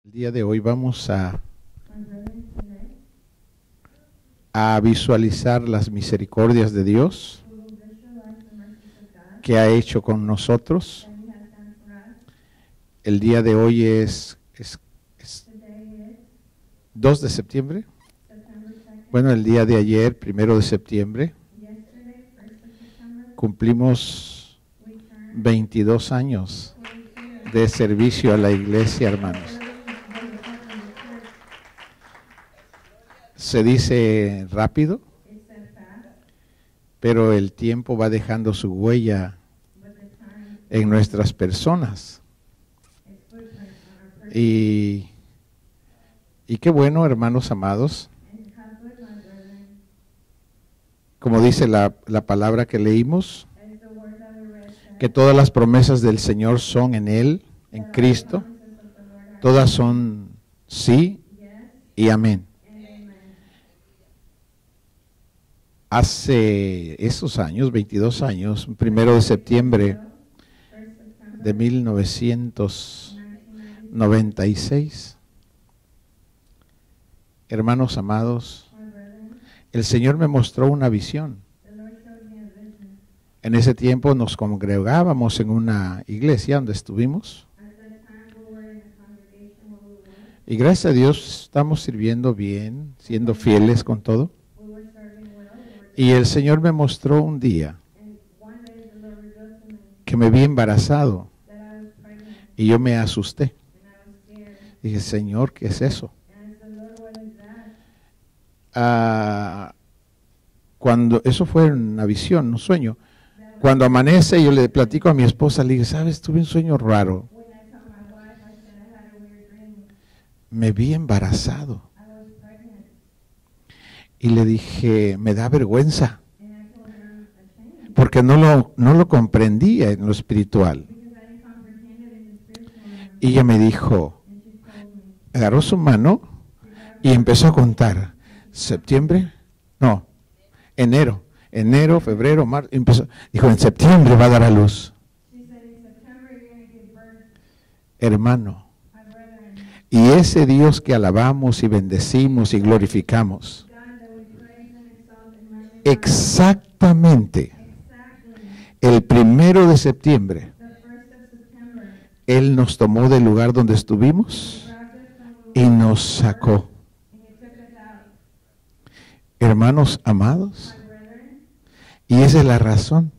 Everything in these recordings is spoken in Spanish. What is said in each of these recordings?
El día de hoy vamos a visualizar las misericordias de Dios que ha hecho con nosotros. El día de hoy es 2 de septiembre. Bueno, el día de ayer, 1 de septiembre, cumplimos 22 años de servicio a la iglesia, hermanos. Se dice rápido, pero el tiempo va dejando su huella en nuestras personas. Y qué bueno, hermanos amados, como dice la palabra que leímos, que todas las promesas del Señor son en Él, en Cristo. Todas son sí y amén. Hace esos años, 22 años, 1 de septiembre de 1996, hermanos amados, el Señor me mostró una visión. En ese tiempo nos congregábamos en una iglesia donde estuvimos. Y gracias a Dios estamos sirviendo bien, siendo fieles con todo. Y el Señor me mostró un día que me vi embarazado y yo me asusté. Dije, Señor, ¿qué es eso? Cuando eso fue una visión, un sueño. Cuando amanece, yo le platico a mi esposa, le digo, ¿sabes? Tuve un sueño raro. Me vi embarazado. Y le dije, me da vergüenza, porque no lo comprendía en lo espiritual. Y ella me dijo, agarró su mano y empezó a contar. Enero, febrero, marzo, dijo, en septiembre va a dar a luz. Hermano, y ese Dios que alabamos y bendecimos y glorificamos, exactamente el 1 de septiembre, Él nos tomó del lugar donde estuvimos y nos sacó. Hermanos amados, y esa es la razón.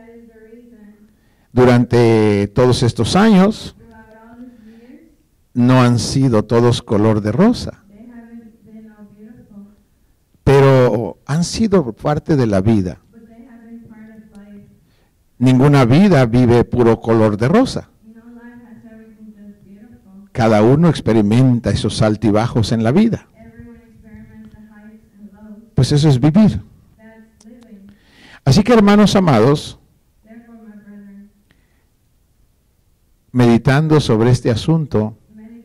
Durante todos estos años, no han sido todos color de rosa, pero han sido parte de la vida. Ninguna vida vive puro color de rosa. Cada uno experimenta esos altibajos en la vida. Pues eso es vivir. Así que, hermanos amados, meditando sobre este asunto,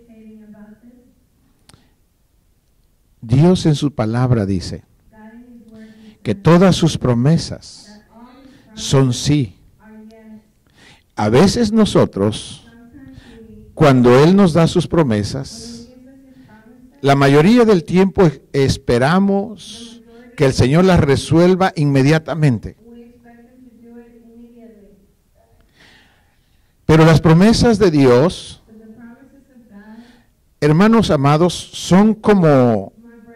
Dios en su palabra dice que todas sus promesas son sí. A veces nosotros, cuando Él nos da sus promesas, la mayoría del tiempo esperamos que el Señor las resuelva inmediatamente. Pero las promesas de Dios, hermanos amados, son como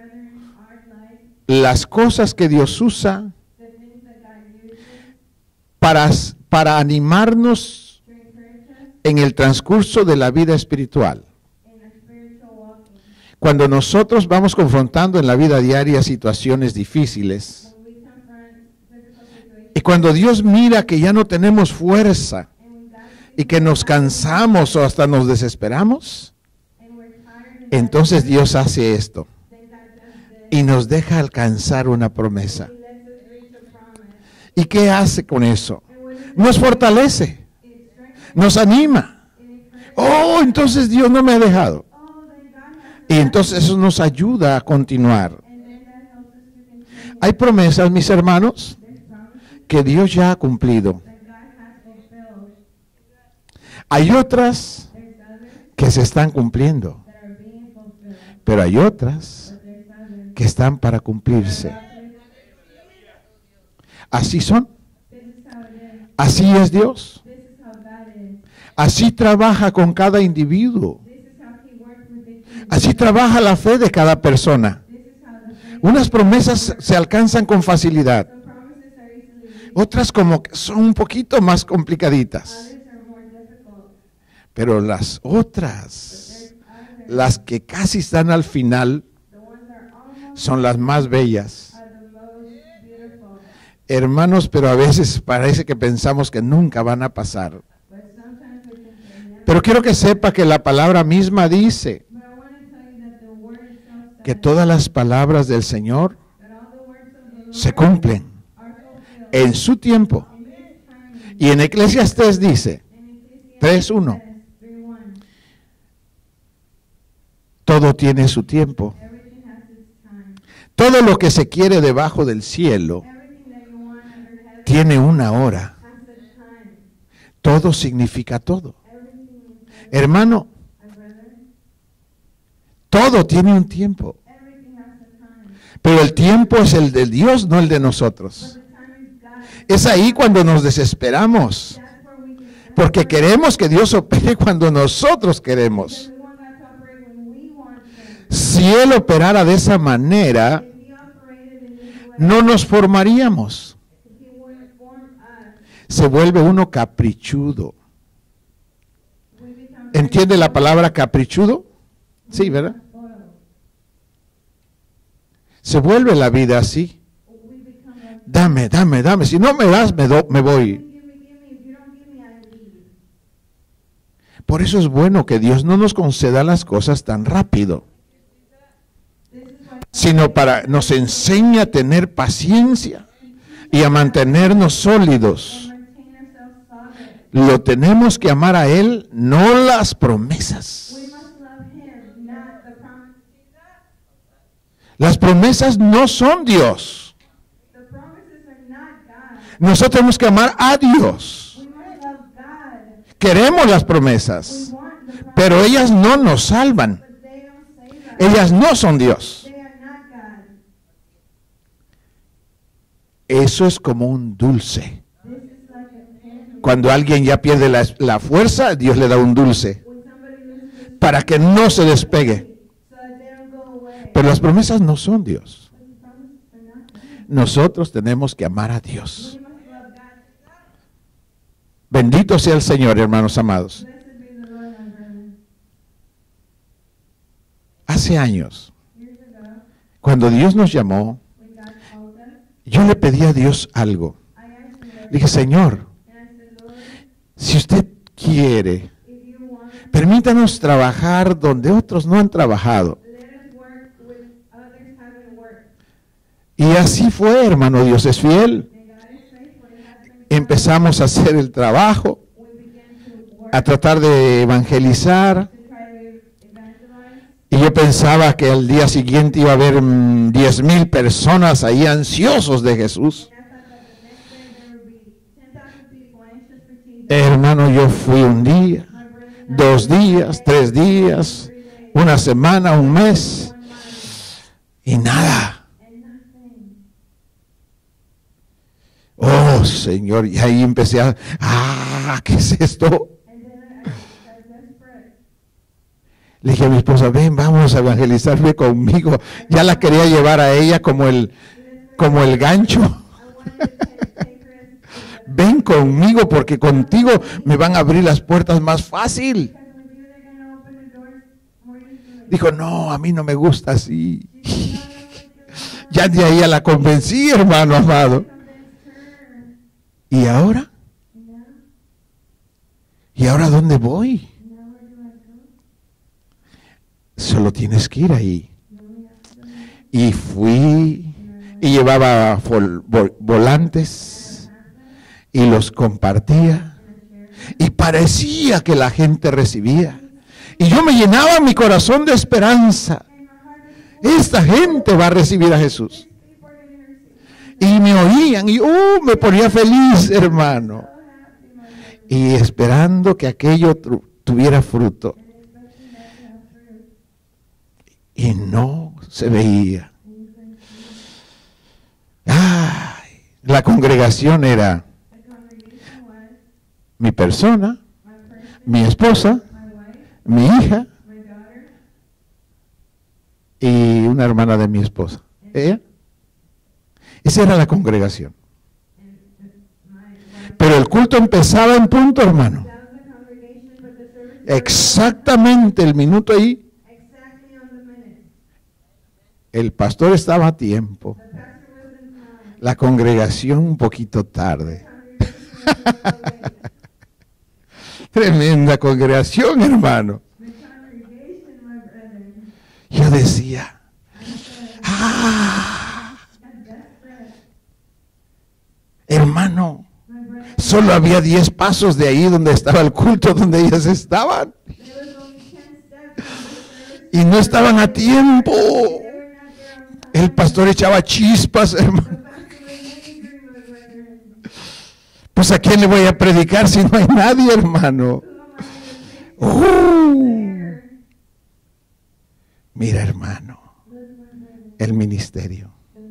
las cosas que Dios usa para animarnos en el transcurso de la vida espiritual. Cuando nosotros vamos confrontando en la vida diaria situaciones difíciles, y cuando Dios mira que ya no tenemos fuerza y que nos cansamos o hasta nos desesperamos, entonces Dios hace esto y nos deja alcanzar una promesa. ¿Y qué hace con eso? Nos fortalece, nos anima. Oh, entonces Dios no me ha dejado. Y entonces eso nos ayuda a continuar. Hay promesas, mis hermanos, que Dios ya ha cumplido. Hay otras que se están cumpliendo. pero hay otras que están para cumplirse. Así son. Así es Dios. Así trabaja con cada individuo. Así trabaja la fe de cada persona. Unas promesas se alcanzan con facilidad. Otras como que son un poquito más complicaditas. Pero las otras, las que casi están al final, son las más bellas. Hermanos, pero a veces parece que pensamos que nunca van a pasar. Pero quiero que sepa que la palabra misma dice que todas las palabras del Señor se cumplen en su tiempo. Y en Eclesiastés dice, 3:1, todo tiene su tiempo. Todo lo que se quiere debajo del cielo tiene una hora. Todo significa todo. Hermano, todo tiene un tiempo. Pero el tiempo es el de Dios, no el de nosotros. Es ahí cuando nos desesperamos. Porque queremos que Dios opere cuando nosotros queremos. Si Él operara de esa manera, no nos formaríamos. Se vuelve uno caprichudo. ¿Entiende la palabra caprichudo? Sí, ¿verdad? Se vuelve la vida así. Dame, dame, dame. Si no me das, me voy. Por eso es bueno que Dios no nos conceda las cosas tan rápido, sino nos enseña a tener paciencia y a mantenernos sólidos. Lo tenemos que amar a Él, no las promesas. Las promesas no son Dios. Nosotros tenemos que amar a Dios. Queremos las promesas, pero ellas no nos salvan. Ellas no son Dios. Eso es como un dulce. Cuando alguien ya pierde la fuerza, Dios le da un dulce para que no se despegue. Pero las promesas no son Dios. Nosotros tenemos que amar a Dios. Bendito sea el Señor, hermanos amados. Hace años, cuando Dios nos llamó, yo le pedí a Dios algo. Le dije, Señor, si usted quiere, permítanos trabajar donde otros no han trabajado. Y así fue, hermano, Dios es fiel. Empezamos a hacer el trabajo, a tratar de evangelizar. Y yo pensaba que al día siguiente iba a haber 10,000 personas ahí ansiosos de Jesús. Hermano, yo fui un día, 2 días, 3 días, una semana, un mes, y nada. Oh, Señor, y ahí empecé ¿qué es esto? Le dije a mi esposa, ven, vamos a evangelizar, ve conmigo. Ya la quería llevar a ella como el gancho. Ven conmigo porque contigo me van a abrir las puertas más fácil. Dijo, no, a mí no me gusta así. Ya de ahí la convencí, hermano amado. ¿Y ahora? ¿Y ahora dónde voy? Solo tienes que ir ahí. Y fui y llevaba volantes y los compartía y parecía que la gente recibía. Y yo me llenaba mi corazón de esperanza. Esta gente va a recibir a Jesús. Y me oían y me ponía feliz, hermano. Y esperando que aquello tuviera fruto. Y se veía. Ay, la congregación era mi persona, mi esposa, mi hija y una hermana de mi esposa. ¿Ella? Esa era la congregación. Pero el culto empezaba en punto, hermano. Exactamente el minuto ahí. El pastor estaba a tiempo. La congregación un poquito tarde. Tremenda congregación, hermano. Yo decía, hermano, solo había 10 pasos de ahí donde estaba el culto, donde ellas estaban. Y no estaban a tiempo. El pastor echaba chispas, hermano. Pues ¿a quién le voy a predicar si no hay nadie, hermano? Mira, hermano, el ministerio.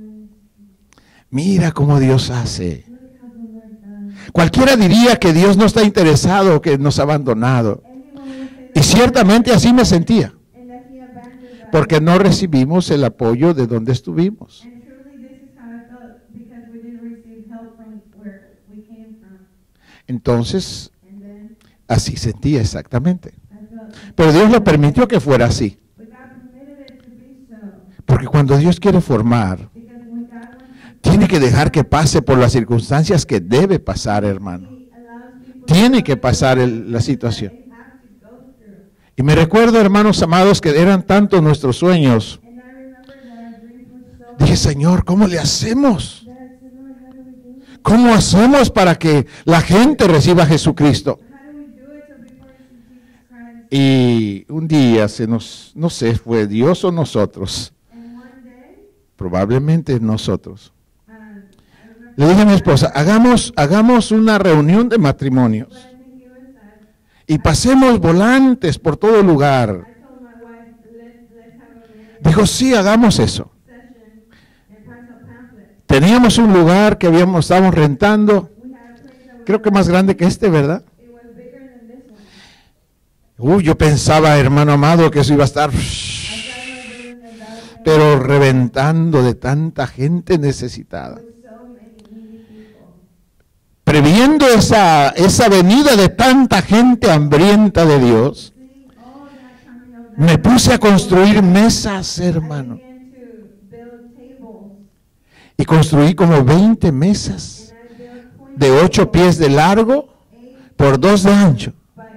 Mira cómo Dios hace. Cualquiera diría que Dios no está interesado, que nos ha abandonado. Y ciertamente así me sentía. Porque no recibimos el apoyo de donde estuvimos. Entonces, así sentía exactamente. Pero Dios lo permitió que fuera así. Porque cuando Dios quiere formar, tiene que dejar que pase por las circunstancias que debe pasar, hermano. Tiene que pasar la situación. Y me recuerdo, hermanos amados, que eran tantos nuestros sueños. Dije, Señor, ¿cómo le hacemos? ¿Cómo hacemos para que la gente reciba a Jesucristo? Y un día no sé, fue Dios o nosotros. Probablemente nosotros. Le dije a mi esposa, hagamos una reunión de matrimonios. Y pasemos volantes por todo lugar. Dijo, sí, hagamos eso. Teníamos un lugar que estábamos rentando, creo que más grande que este, ¿verdad? Yo pensaba, hermano amado, que eso iba a estar, pero reventando de tanta gente necesitada. Previendo esa venida de tanta gente hambrienta de Dios, me puse a construir mesas, hermano. Y construí como 20 mesas de 8 pies de largo por 2 de ancho.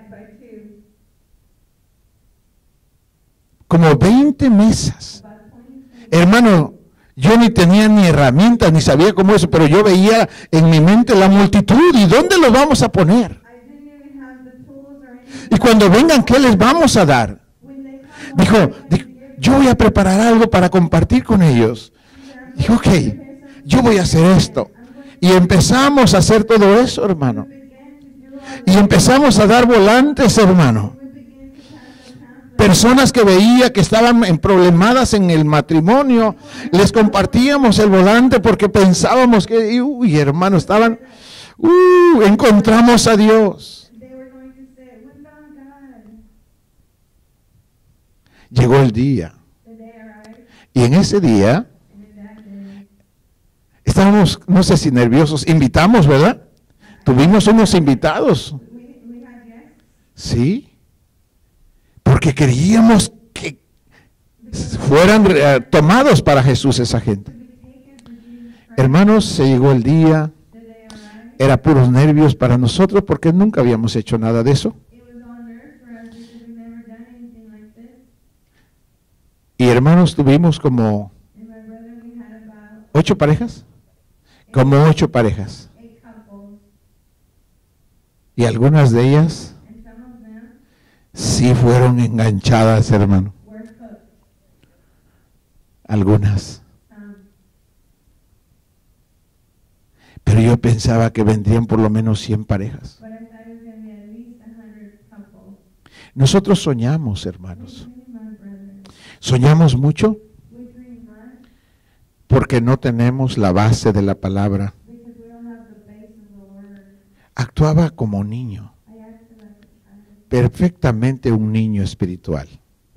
Como 20 mesas. Hermano, yo ni tenía ni herramientas, ni sabía cómo eso, pero yo veía en mi mente la multitud. ¿Y dónde los vamos a poner? Y cuando vengan, ¿qué les vamos a dar? Dijo, yo voy a preparar algo para compartir con ellos. Dijo, ok, yo voy a hacer esto. Y empezamos a hacer todo eso, hermano. Y empezamos a dar volantes, hermano. Personas que veía que estaban problemadas en el matrimonio, les compartíamos el volante porque pensábamos que, hermano, encontramos a Dios. Llegó el día. Y en ese día, estábamos, no sé si nerviosos, invitamos, ¿verdad? Tuvimos unos invitados. Sí. Porque queríamos que fueran tomados para Jesús esa gente. Hermanos, se llegó el día. Era puros nervios para nosotros porque nunca habíamos hecho nada de eso. Y hermanos, tuvimos como 8 parejas. Como 8 parejas. Y algunas de ellas sí fueron enganchadas, hermano. Algunas. Pero yo pensaba que vendrían por lo menos 100 parejas. Nosotros soñamos, hermanos. Soñamos mucho Porque no tenemos la base de la palabra. Actuaba como niño, perfectamente un niño espiritual.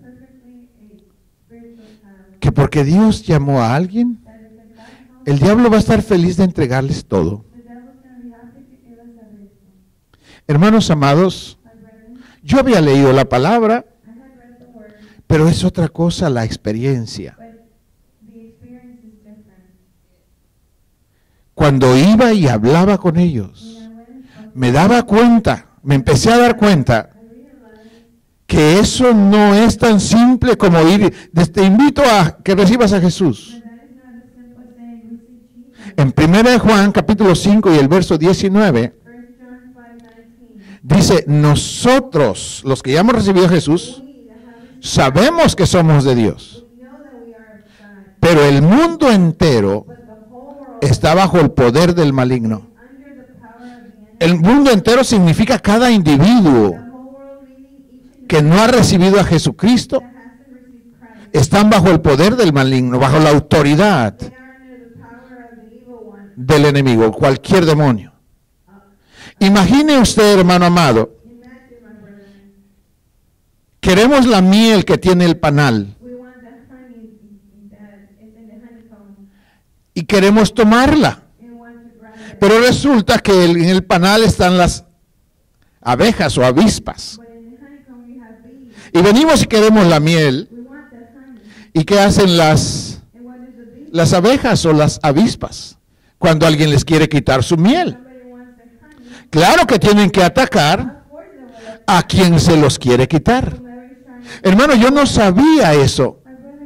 Que porque Dios llamó a alguien, el diablo va a estar feliz de entregarles todo. Hermanos amados, yo había leído la palabra, pero es otra cosa la experiencia. Cuando iba y hablaba con ellos, me daba cuenta, me empecé a dar cuenta que eso no es tan simple como ir. Te invito a que recibas a Jesús. En 1 Juan capítulo 5 y el verso 19, dice, nosotros, los que ya hemos recibido a Jesús, sabemos que somos de Dios, pero el mundo entero está bajo el poder del maligno. El mundo entero significa cada individuo que no ha recibido a Jesucristo. Están bajo el poder del maligno, bajo la autoridad del enemigo, cualquier demonio. Imagine usted, hermano amado, queremos la miel que tiene el panal y queremos tomarla, pero resulta que en el panal están las abejas o avispas, y venimos y queremos la miel. ¿Y qué hacen las abejas o las avispas cuando alguien les quiere quitar su miel? Claro que tienen que atacar a quien se los quiere quitar. Hermano, yo no sabía eso.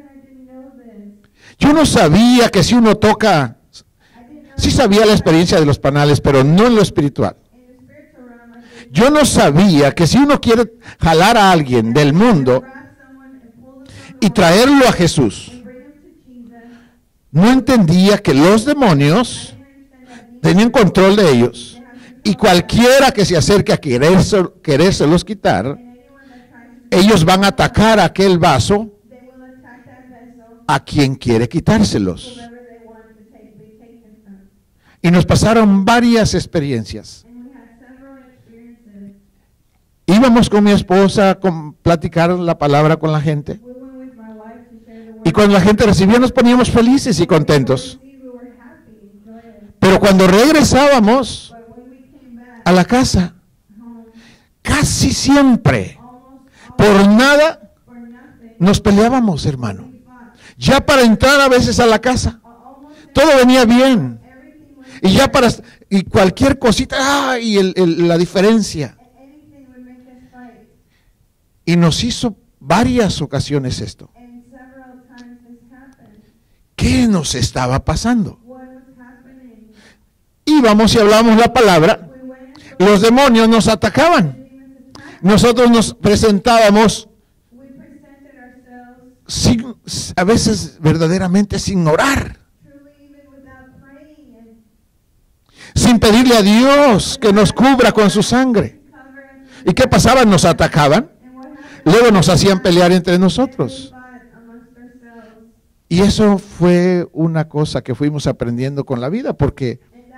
Yo no sabía que si uno toca, sí sabía la experiencia de los panales, pero no en lo espiritual. Yo no sabía que si uno quiere jalar a alguien del mundo y traerlo a Jesús, no entendía que los demonios tenían control de ellos, y cualquiera que se acerque a querérselos quitar, ellos van a atacar a aquel vaso a quien quiere quitárselos. Y nos pasaron varias experiencias. Íbamos con mi esposa a platicar la palabra con la gente. Y cuando la gente recibía nos poníamos felices y contentos. Pero cuando regresábamos a la casa, casi siempre, por nada, nos peleábamos, hermano. Ya para entrar a veces a la casa, todo venía bien. Y ya y cualquier cosita, la diferencia. Y nos hizo varias ocasiones esto. ¿Qué nos estaba pasando? Íbamos y hablábamos la palabra, los demonios nos atacaban. Nosotros nos presentábamos a veces verdaderamente sin orar, sin pedirle a Dios que nos cubra con su sangre. ¿Y qué pasaba? Nos atacaban, luego nos hacían pelear entre nosotros. Y eso fue una cosa que fuimos aprendiendo con la vida, porque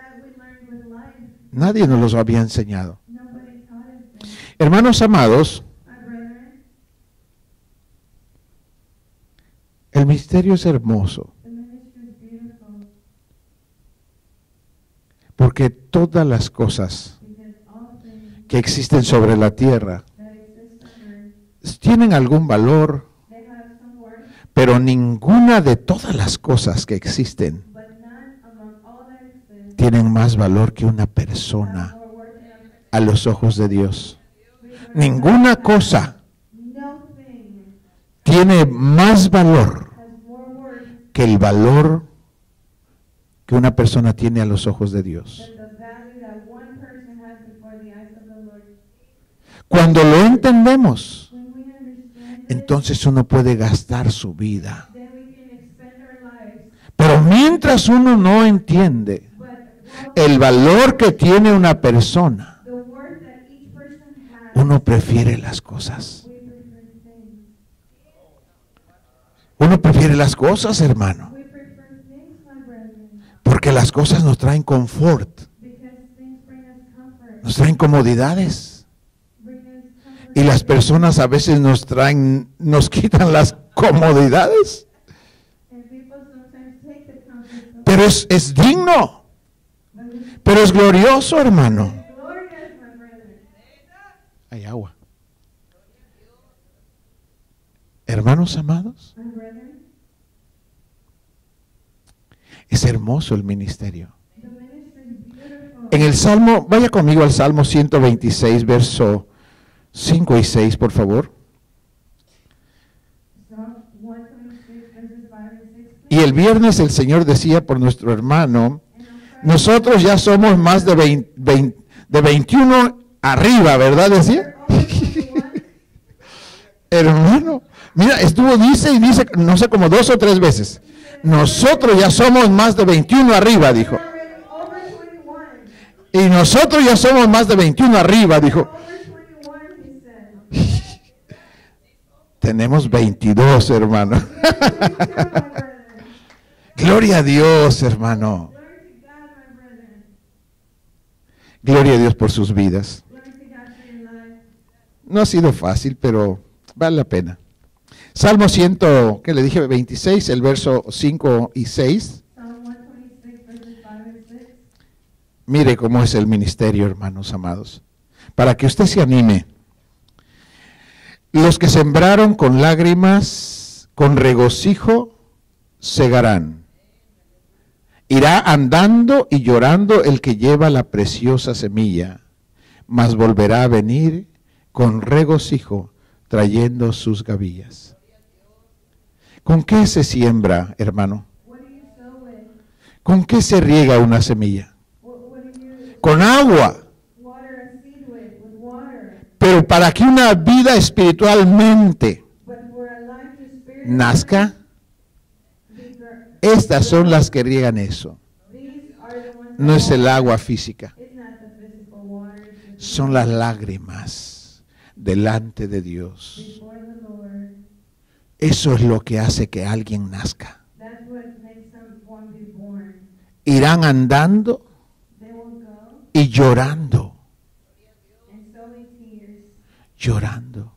nadie nos lo había enseñado. Hermanos amados, el misterio es hermoso, porque todas las cosas que existen sobre la tierra tienen algún valor, pero ninguna de todas las cosas que existen tienen más valor que una persona a los ojos de Dios. Ninguna cosa tiene más valor que el valor que una persona tiene a los ojos de Dios. Cuando lo entendemos, entonces uno puede gastar su vida. Pero mientras uno no entiende el valor que tiene una persona, uno prefiere las cosas. Uno prefiere las cosas, hermano. las cosas nos traen confort, nos traen comodidades. Y las personas a veces nos quitan las comodidades. Pero es digno. Pero es glorioso, hermano. Hay agua. Hermanos amados, es hermoso el ministerio. En el Salmo, vaya conmigo al Salmo 126, verso 5 y 6, por favor. Y el viernes el Señor decía por nuestro hermano, nosotros ya somos más de 21 arriba, ¿verdad? Decía. Hermano, mira, dice y dice, no sé, como 2 o 3 veces. Nosotros ya somos más de 21 arriba, dijo. Y nosotros ya somos más de 21 arriba, dijo. Tenemos 22, hermano. Gloria a Dios, hermano. Gloria a Dios por sus vidas. No ha sido fácil, pero vale la pena. Salmo 100, ¿qué le dije? 26, el verso 5 y 6. Mire cómo es el ministerio, hermanos amados. Para que usted se anime. Los que sembraron con lágrimas, con regocijo, segarán. Irá andando y llorando el que lleva la preciosa semilla, mas volverá a venir con regocijo, trayendo sus gavillas. ¿Con qué se siembra, hermano? ¿Con qué se riega una semilla? Con agua. Pero para que una vida espiritualmente nazca, estas son las que riegan eso. No es el agua física. Son las lágrimas delante de Dios. Eso es lo que hace que alguien nazca. Irán andando y llorando. Llorando.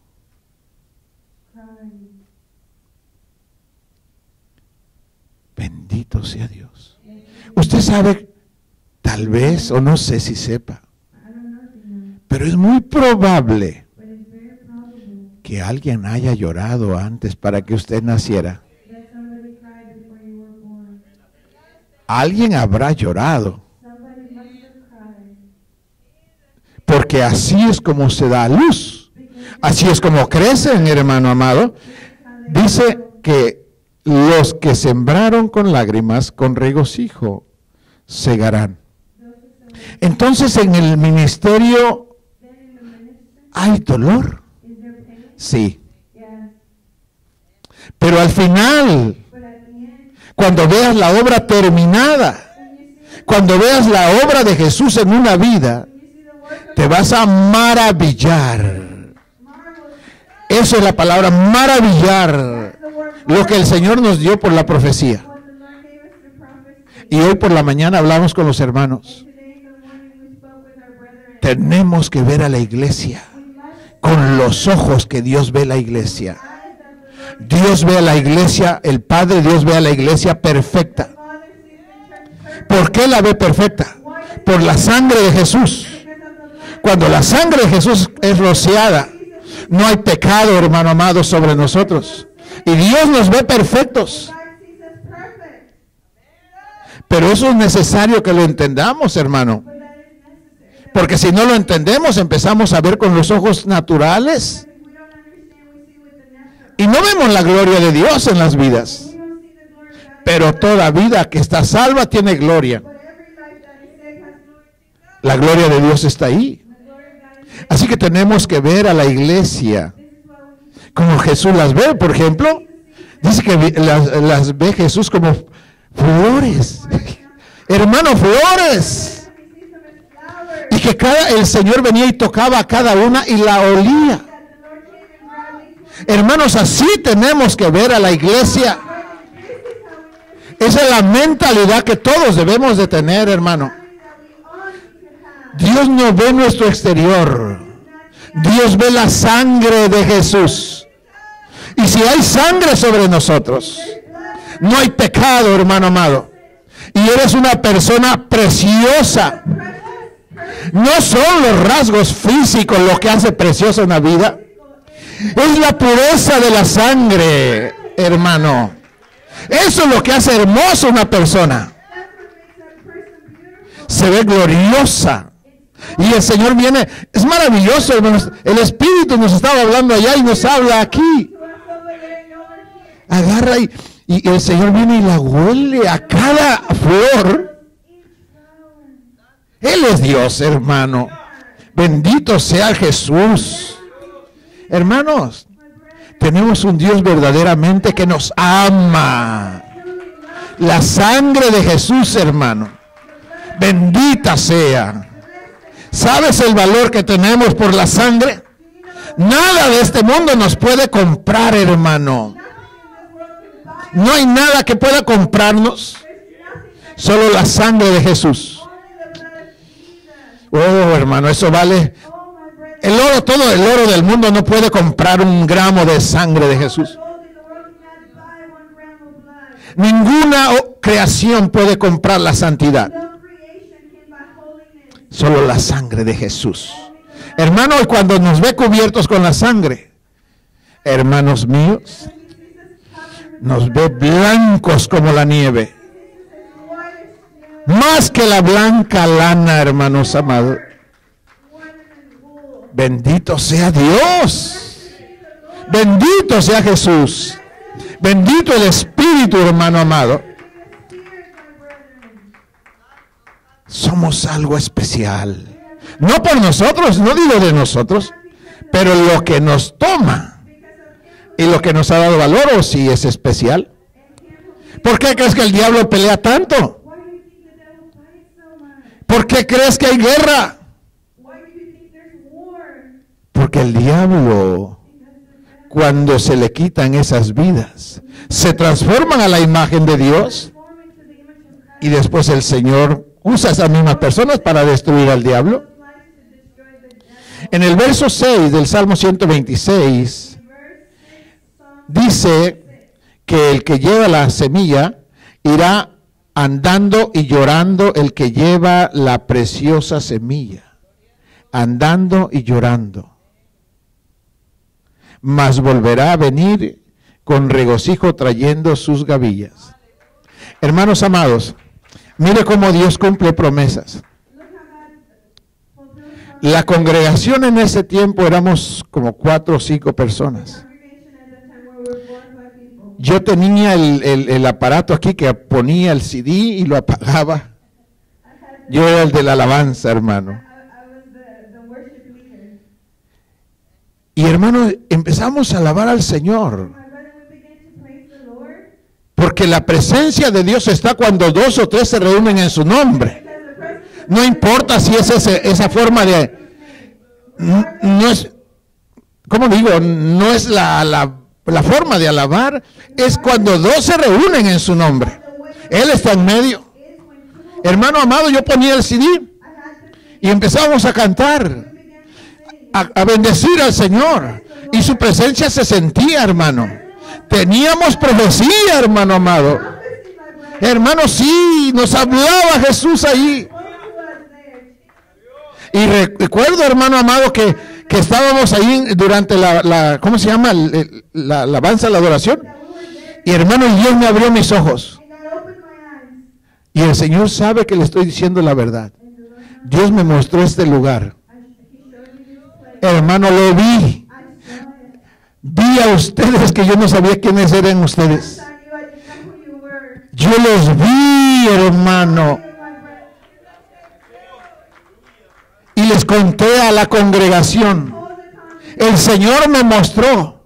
Bendito sea Dios. Usted sabe, tal vez, o no sé si sepa, pero es muy probable que alguien haya llorado antes para que usted naciera. Alguien habrá llorado. Porque así es como se da a luz. Así es como crecen, hermano amado. Dice que los que sembraron con lágrimas, con regocijo, segarán. Entonces en el ministerio hay dolor. Sí. Pero al final, cuando veas la obra terminada, cuando veas la obra de Jesús en una vida, te vas a maravillar. Eso es la palabra, maravillar. Lo que el Señor nos dio por la profecía. Y hoy por la mañana hablamos con los hermanos. Tenemos que ver a la iglesia con los ojos que Dios ve la iglesia. Dios ve a la iglesia, el Padre Dios ve a la iglesia perfecta. ¿Por qué la ve perfecta? Por la sangre de Jesús. Cuando la sangre de Jesús es rociada, no hay pecado, hermano amado, sobre nosotros. Y Dios nos ve perfectos. Pero eso es necesario que lo entendamos, hermano. Porque si no lo entendemos, empezamos a ver con los ojos naturales. Y no vemos la gloria de Dios en las vidas. Pero toda vida que está salva tiene gloria. La gloria de Dios está ahí. Así que tenemos que ver a la iglesia como Jesús las ve. Por ejemplo, dice que las ve Jesús como flores. Hermano, flores. Y que el Señor venía y tocaba a cada una y la olía. Hermanos, así tenemos que ver a la iglesia. Esa es la mentalidad que todos debemos de tener, hermano. Dios no ve nuestro exterior. Dios ve la sangre de Jesús. Y si hay sangre sobre nosotros, no hay pecado, hermano amado. Y eres una persona preciosa. No son los rasgos físicos lo que hace preciosa una vida. Es la pureza de la sangre, hermano. Eso es lo que hace hermosa una persona. Se ve gloriosa. Y el Señor viene. Es maravilloso, hermanos. El Espíritu nos estaba hablando allá y nos habla aquí. Agarra y el Señor viene y la huele a cada flor. Él es Dios, hermano. Bendito sea Jesús. Hermanos, tenemos un Dios verdaderamente que nos ama. La sangre de Jesús, hermano. Bendita sea. ¿Sabes el valor que tenemos por la sangre? Nada de este mundo nos puede comprar, hermano. No hay nada que pueda comprarnos. Solo la sangre de Jesús. Oh, hermano, eso vale. El oro, todo el oro del mundo no puede comprar 1 gramo de sangre de Jesús. Ninguna creación puede comprar la santidad. Solo la sangre de Jesús. Hermano, y cuando nos ve cubiertos con la sangre, hermanos míos, nos ve blancos como la nieve. Más que la blanca lana, hermanos amados. Bendito sea Dios. Bendito sea Jesús. Bendito el Espíritu, hermano amado. Somos algo especial. No por nosotros, no digo de nosotros, pero lo que nos toma y lo que nos ha dado valor, o si es especial. ¿Por qué crees que el diablo pelea tanto? ¿Por qué crees que hay guerra? Porque el diablo, cuando se le quitan esas vidas, se transforman a la imagen de Dios, y después el Señor usa a esas mismas personas para destruir al diablo. En el verso 6 del Salmo 126 dice que el que lleva la semilla irá andando y llorando, el que lleva la preciosa semilla, andando y llorando, mas volverá a venir con regocijo trayendo sus gavillas. Hermanos amados, mire cómo Dios cumple promesas. La congregación en ese tiempo éramos como 4 o 5 personas. Yo tenía el aparato aquí que ponía el CD y lo apagaba. Yo era el de la alabanza, hermano. Y hermano, empezamos a alabar al Señor. Porque la presencia de Dios está cuando 2 o 3 se reúnen en su nombre. No importa si es esa forma de... No es... ¿Cómo digo? No es la forma de alabar. Es cuando 2 se reúnen en su nombre. Él está en medio. Hermano amado, yo ponía el CD y empezábamos a cantar, a bendecir al Señor. Y su presencia se sentía, hermano. Teníamos profecía, hermano amado. Hermano, sí, nos hablaba Jesús ahí. Y recuerdo, hermano amado, que estábamos ahí durante ¿cómo se llama? La alabanza, la adoración. Y hermano, Dios me abrió mis ojos. Y el Señor sabe que le estoy diciendo la verdad. Dios me mostró este lugar. Hermano, lo vi. Vi a ustedes que yo no sabía quiénes eran ustedes. Yo los vi, hermano. Y les conté a la congregación. El Señor me mostró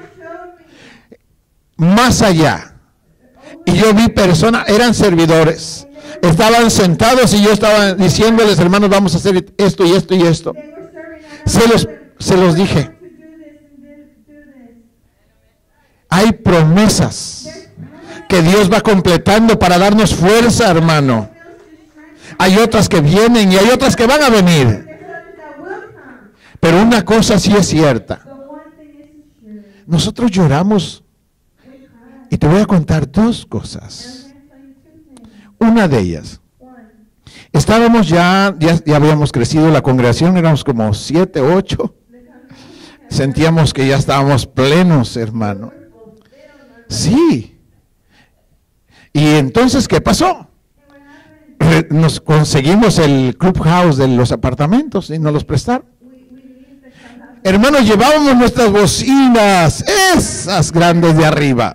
más allá. Y yo vi personas, eran servidores. Estaban sentados y yo estaba diciéndoles, hermanos, vamos a hacer esto y esto y esto. Se los dije. Hay promesas que Dios va completando para darnos fuerza, hermano. Hay otras que vienen y hay otras que van a venir. Pero una cosa sí es cierta. Nosotros lloramos. Y te voy a contar dos cosas. Una de ellas. Estábamos ya habíamos crecido la congregación, éramos como 7, 8. Sentíamos que ya estábamos plenos, hermano. Sí. Y entonces, ¿qué pasó? Nos conseguimos el clubhouse de los apartamentos y nos los prestaron. Hermanos, llevábamos nuestras bocinas, esas grandes de arriba.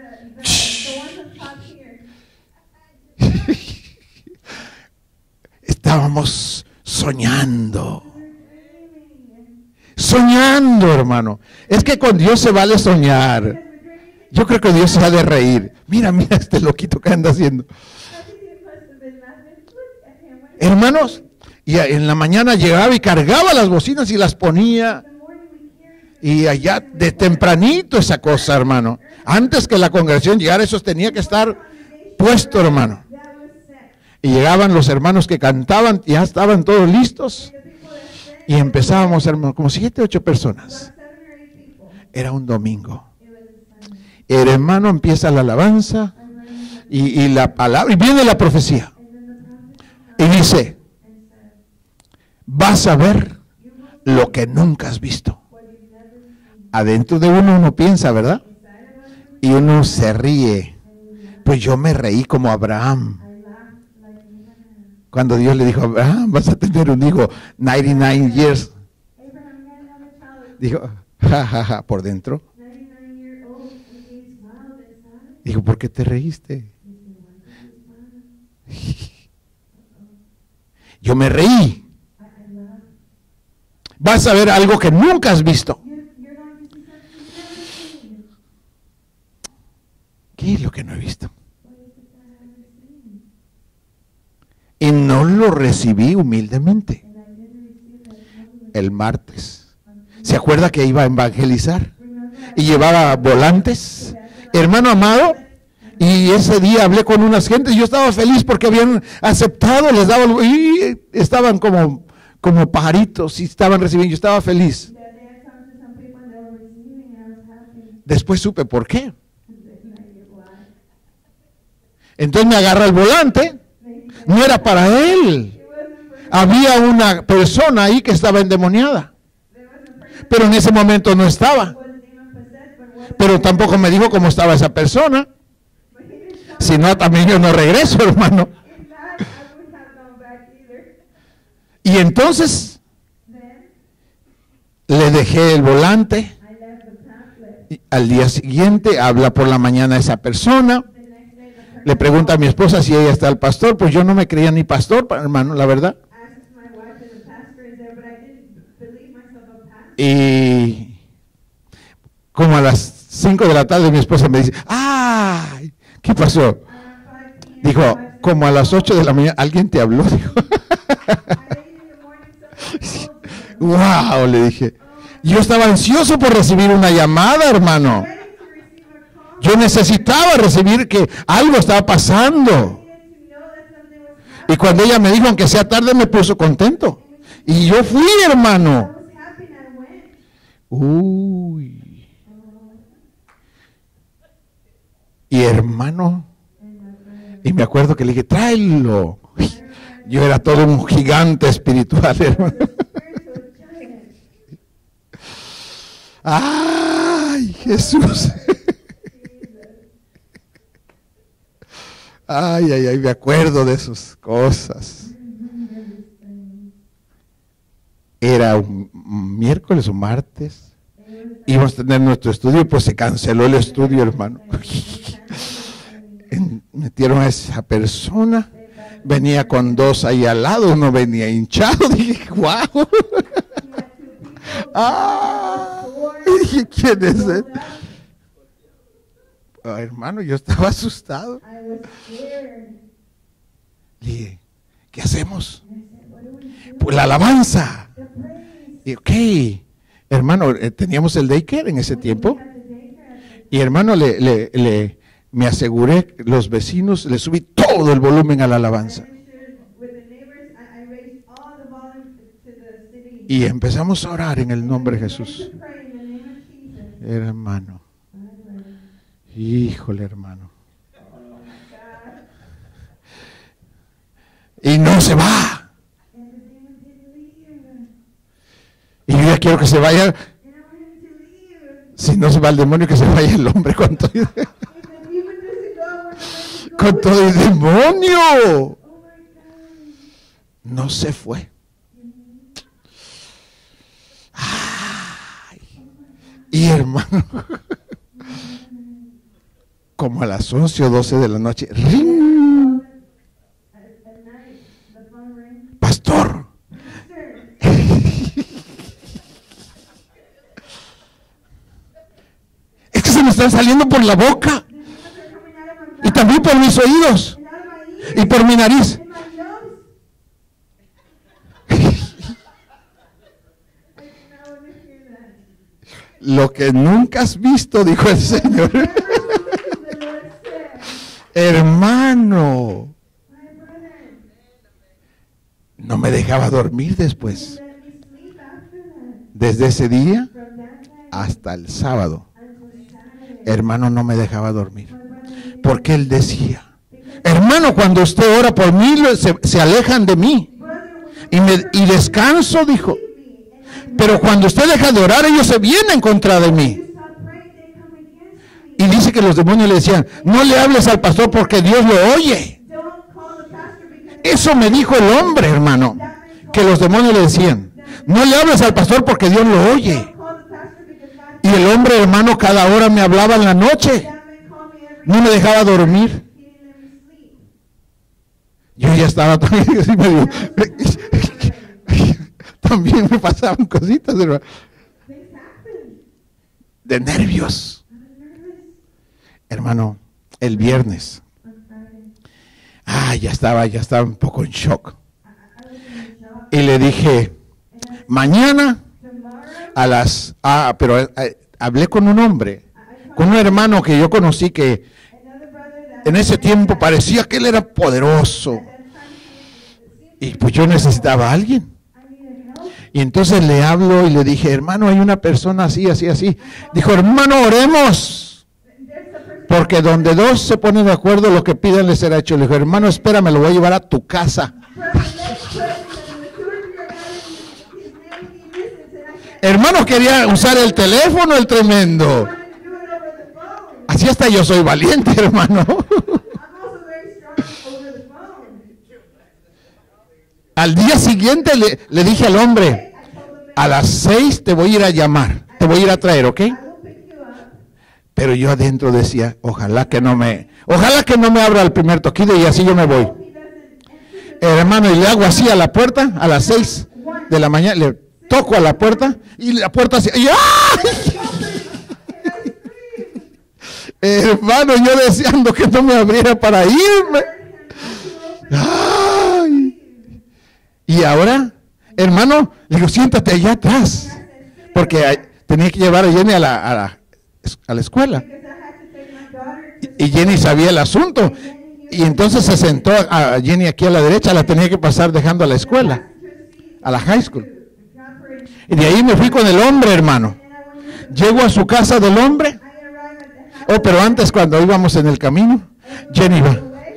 Estábamos soñando. Soñando, hermano. Es que con Dios se vale soñar. Yo creo que Dios se ha de reír. Mira este loquito que anda haciendo. Hermanos, y en la mañana llegaba y cargaba las bocinas y las ponía. Y allá de tempranito esa cosa, hermano. Antes que la congregación llegara, eso tenía que estar puesto, hermano. Y llegaban los hermanos que cantaban, ya estaban todos listos. Y empezábamos, hermano, como 7, 8 personas. Era un domingo. El hermano empieza la alabanza y la palabra, y viene la profecía. Y dice, vas a ver lo que nunca has visto. Adentro de uno piensa, ¿verdad? Y uno se ríe. Pues yo me reí como Abraham. Cuando Dios le dijo a Abraham, vas a tener un hijo, 99 years. Dijo, jajaja, por dentro. Dijo, ¿por qué te reíste? Yo me reí. Vas a ver algo que nunca has visto. ¿Qué es lo que no he visto? Y no lo recibí humildemente. El martes. ¿Se acuerda que iba a evangelizar? Y llevaba volantes. Hermano amado, y ese día hablé con unas gentes. Yo estaba feliz porque habían aceptado, les daba, y estaban como pajaritos y estaban recibiendo. Yo estaba feliz. Después supe por qué. Entonces me agarra el volante. No era para él. Había una persona ahí que estaba endemoniada. Pero en ese momento no estaba. Pero tampoco me dijo cómo estaba esa persona. Si no, también yo no regreso, hermano. Y entonces le dejé el volante. Y al día siguiente habla por la mañana esa persona. Le pregunta a mi esposa si ella está el pastor. Pues yo no me creía ni pastor, hermano, la verdad. Y como a las 5 de la tarde mi esposa me dice, ¡ay! ¿Qué pasó? Dijo, como a las 8 de la mañana, ¿alguien te habló? Dijo. ¡Wow! Le dije. Yo estaba ansioso por recibir una llamada, hermano. Yo necesitaba recibir que algo estaba pasando. Y cuando ella me dijo, aunque sea tarde, me puso contento. Y yo fui, hermano. Uy. Y hermano, y me acuerdo que le dije, tráelo. Yo era todo un gigante espiritual, hermano. Ay, Jesús. Ay, me acuerdo de esas cosas. Era un miércoles o martes. Íbamos a tener nuestro estudio, pues se canceló el estudio, hermano. Metieron a esa persona. Venía con 2 ahí al lado, uno venía hinchado. Dije, wow. Dije, ¿quién es él? Hermano, yo estaba asustado. Le dije, ¿qué hacemos? Pues la alabanza. Y ok, hermano, teníamos el daycare en ese tiempo. Y hermano, le Me aseguré, los vecinos, le subí todo el volumen a la alabanza. Y empezamos a orar en el nombre de Jesús. Hermano. Híjole, hermano. Y no se va. Y yo ya quiero que se vaya. Si no se va el demonio, que se vaya el hombre con todo el demonio. No se fue. Ay. Y hermano, como a las 11 o 12 de la noche, ¡ring! Pastor. Es que se me están saliendo por la boca. Y también por mis oídos. Y por mi nariz. Lo que nunca has visto, dijo el Señor. Hermano. No me dejaba dormir después. Desde ese día hasta el sábado. Hermano, no me dejaba dormir. Porque él decía, hermano, cuando usted ora por mí, se alejan de mí. Y descanso, dijo. Pero cuando usted deja de orar, ellos se vienen contra de mí. Y dice que los demonios le decían, no le hables al pastor porque Dios lo oye. Eso me dijo el hombre, hermano. Que los demonios le decían, no le hables al pastor porque Dios lo oye. Y el hombre, hermano, cada hora me hablaba en la noche. No me dejaba dormir. Yo ya estaba también así medio... También me pasaban cositas de nervios. Hermano, el viernes. Ya estaba un poco en shock. Y le dije, mañana a las... pero hablé con un hombre, con un hermano que yo conocí que en ese tiempo parecía que él era poderoso. Y pues yo necesitaba a alguien. Y entonces le hablo y le dije, hermano, hay una persona así, así, así. Dijo, hermano, oremos. Porque donde dos se ponen de acuerdo, lo que pidan les será hecho. Le dijo, hermano, espérame, lo voy a llevar a tu casa. Hermano, quería usar el teléfono, el tremendo. Así hasta yo soy valiente, hermano. Al día siguiente le dije al hombre, a las 6 te voy a ir a llamar, te voy a ir a traer, ¿ok? Pero yo adentro decía, ojalá que no me abra el primer toquido y así yo me voy. Hermano, y le hago así a la puerta, a las 6 de la mañana, le toco a la puerta y la puerta así, ¡ay! Hermano, yo deseando que no me abriera para irme. ¡Ay! Y ahora, hermano, le digo, siéntate allá atrás. Porque tenía que llevar a Jenny a la escuela. Y Jenny sabía el asunto. Y entonces se sentó a Jenny aquí a la derecha, la tenía que pasar dejando a la escuela, a la high school. Y de ahí me fui con el hombre, hermano. Llego a su casa del hombre. Pero antes, cuando íbamos en el camino, Jenny va.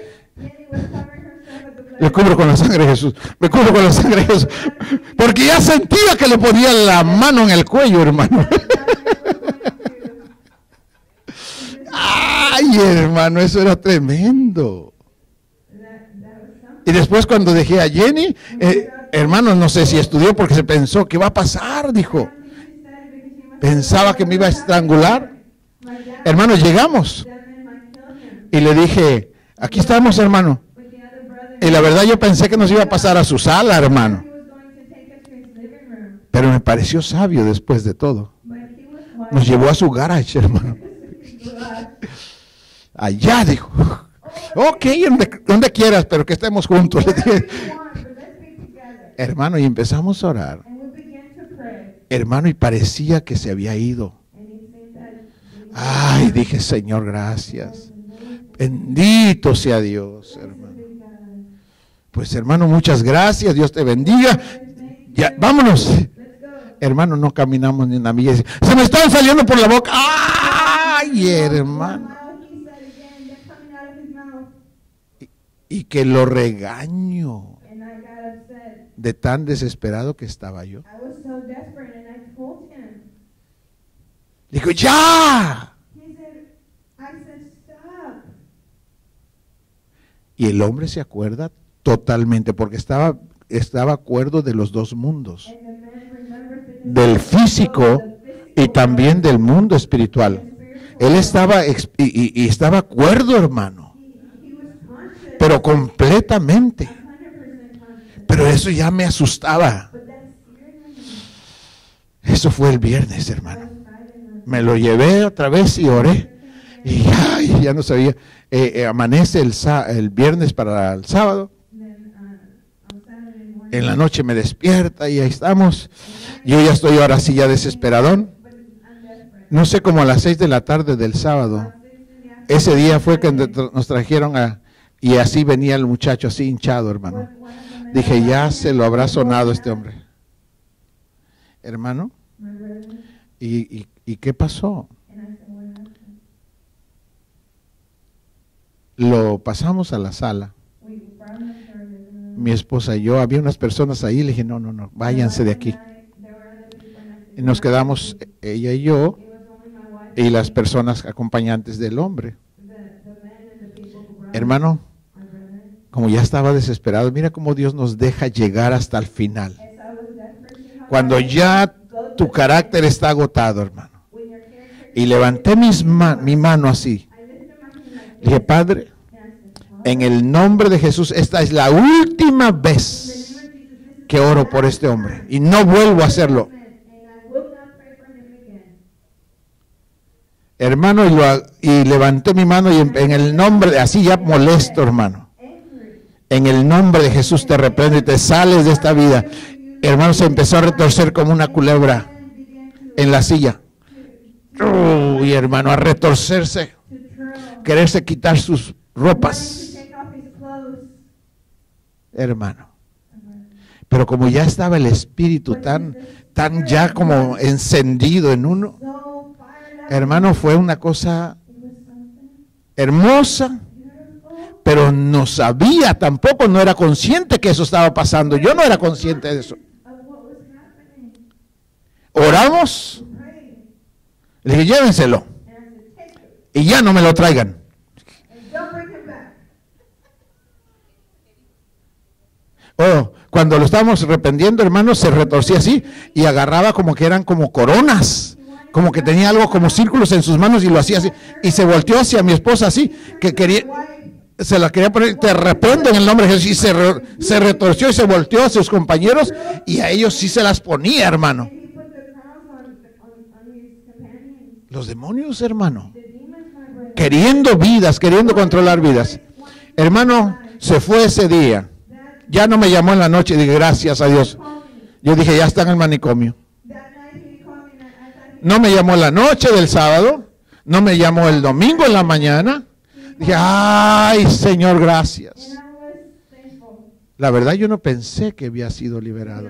Me cubro con la sangre de Jesús. Me cubro con la sangre de Jesús. Porque ya sentía que le ponía la mano en el cuello, hermano. Ay, hermano, eso era tremendo. Y después cuando dejé a Jenny, hermano, no sé si estudió porque se pensó, ¿qué va a pasar? Dijo. Pensaba que me iba a estrangular. Hermano, llegamos. Y le dije, aquí estamos, hermano. Y la verdad yo pensé que nos iba a pasar a su sala, hermano. Pero me pareció sabio después de todo. Nos llevó a su garage, hermano. Allá, dijo. Ok, donde quieras, pero que estemos juntos. Hermano, y empezamos a orar. Hermano, y parecía que se había ido. Ay, dije, Señor, gracias. Bendito sea Dios, hermano. Pues hermano, muchas gracias, Dios te bendiga. Ya, vámonos. Hermano, no caminamos ni una milla. Se me están saliendo por la boca. ¡Ay, hermano! Y que lo regaño de tan desesperado que estaba yo. Dijo, ¡ya! Y el hombre se acuerda totalmente, porque estaba acuerdo de los dos mundos, del físico y también del mundo espiritual. Él estaba y estaba acuerdo, hermano, pero completamente. Pero eso ya me asustaba. Eso fue el viernes, hermano. Me lo llevé otra vez y oré. Y ya no sabía. Amanece el viernes para el sábado. En la noche me despierta y ahí estamos. Yo ya estoy ahora sí ya desesperadón. No sé, como a las 6 de la tarde del sábado. Ese día fue que nos trajeron y así venía el muchacho así hinchado, hermano. Dije, ya se lo habrá sonado este hombre. Hermano, ¿y qué pasó? Lo pasamos a la sala. Mi esposa y yo, había unas personas ahí, le dije, no, váyanse de aquí. Y nos quedamos, ella y yo, y las personas acompañantes del hombre. Hermano, como ya estaba desesperado, mira cómo Dios nos deja llegar hasta el final. Cuando ya tu carácter está agotado, hermano. Y levanté mi mano así. Dije, Padre, en el nombre de Jesús, esta es la última vez que oro por este hombre. Y no vuelvo a hacerlo. Hermano, y levanté mi mano y en el nombre, así ya molesto, hermano. En el nombre de Jesús te reprendo y te sales de esta vida. Hermano, se empezó a retorcer como una culebra en la silla. Uy, hermano, a retorcerse. Quererse quitar sus ropas. Hermano. Pero como ya estaba el espíritu tan ya como encendido en uno. Hermano, fue una cosa hermosa. Pero no sabía tampoco, no era consciente que eso estaba pasando. Yo no era consciente de eso. Oramos. Le dije, llévenselo. Y ya no me lo traigan. Oh, cuando lo estábamos reprendiendo, hermano, se retorcía así y agarraba como que eran como coronas. Como que tenía algo como círculos en sus manos y lo hacía así. Y se volteó hacia mi esposa así, que quería... Se la quería poner, te reprendo en el nombre de Jesús. Y se retorció y se volteó a sus compañeros y a ellos sí se las ponía, hermano. Los demonios, hermano. Queriendo vidas, queriendo controlar vidas. Hermano, se fue ese día. Ya no me llamó en la noche. Dije, gracias a Dios. Yo dije, ya está en el manicomio. No me llamó la noche del sábado. No me llamó el domingo en la mañana. Dije, ay, Señor, gracias. La verdad, yo no pensé que había sido liberado.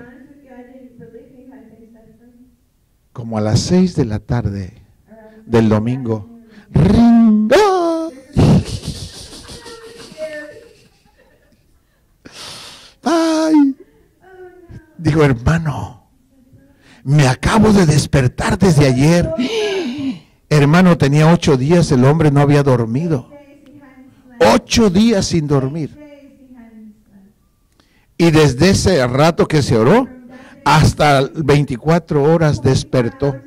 Como a las 6 de la tarde del domingo. ¡Ringo! Ay. Digo, hermano, me acabo de despertar desde ayer. Hermano, tenía 8 días, el hombre no había dormido. 8 días sin dormir. Y desde ese rato que se oró, hasta 24 horas despertó.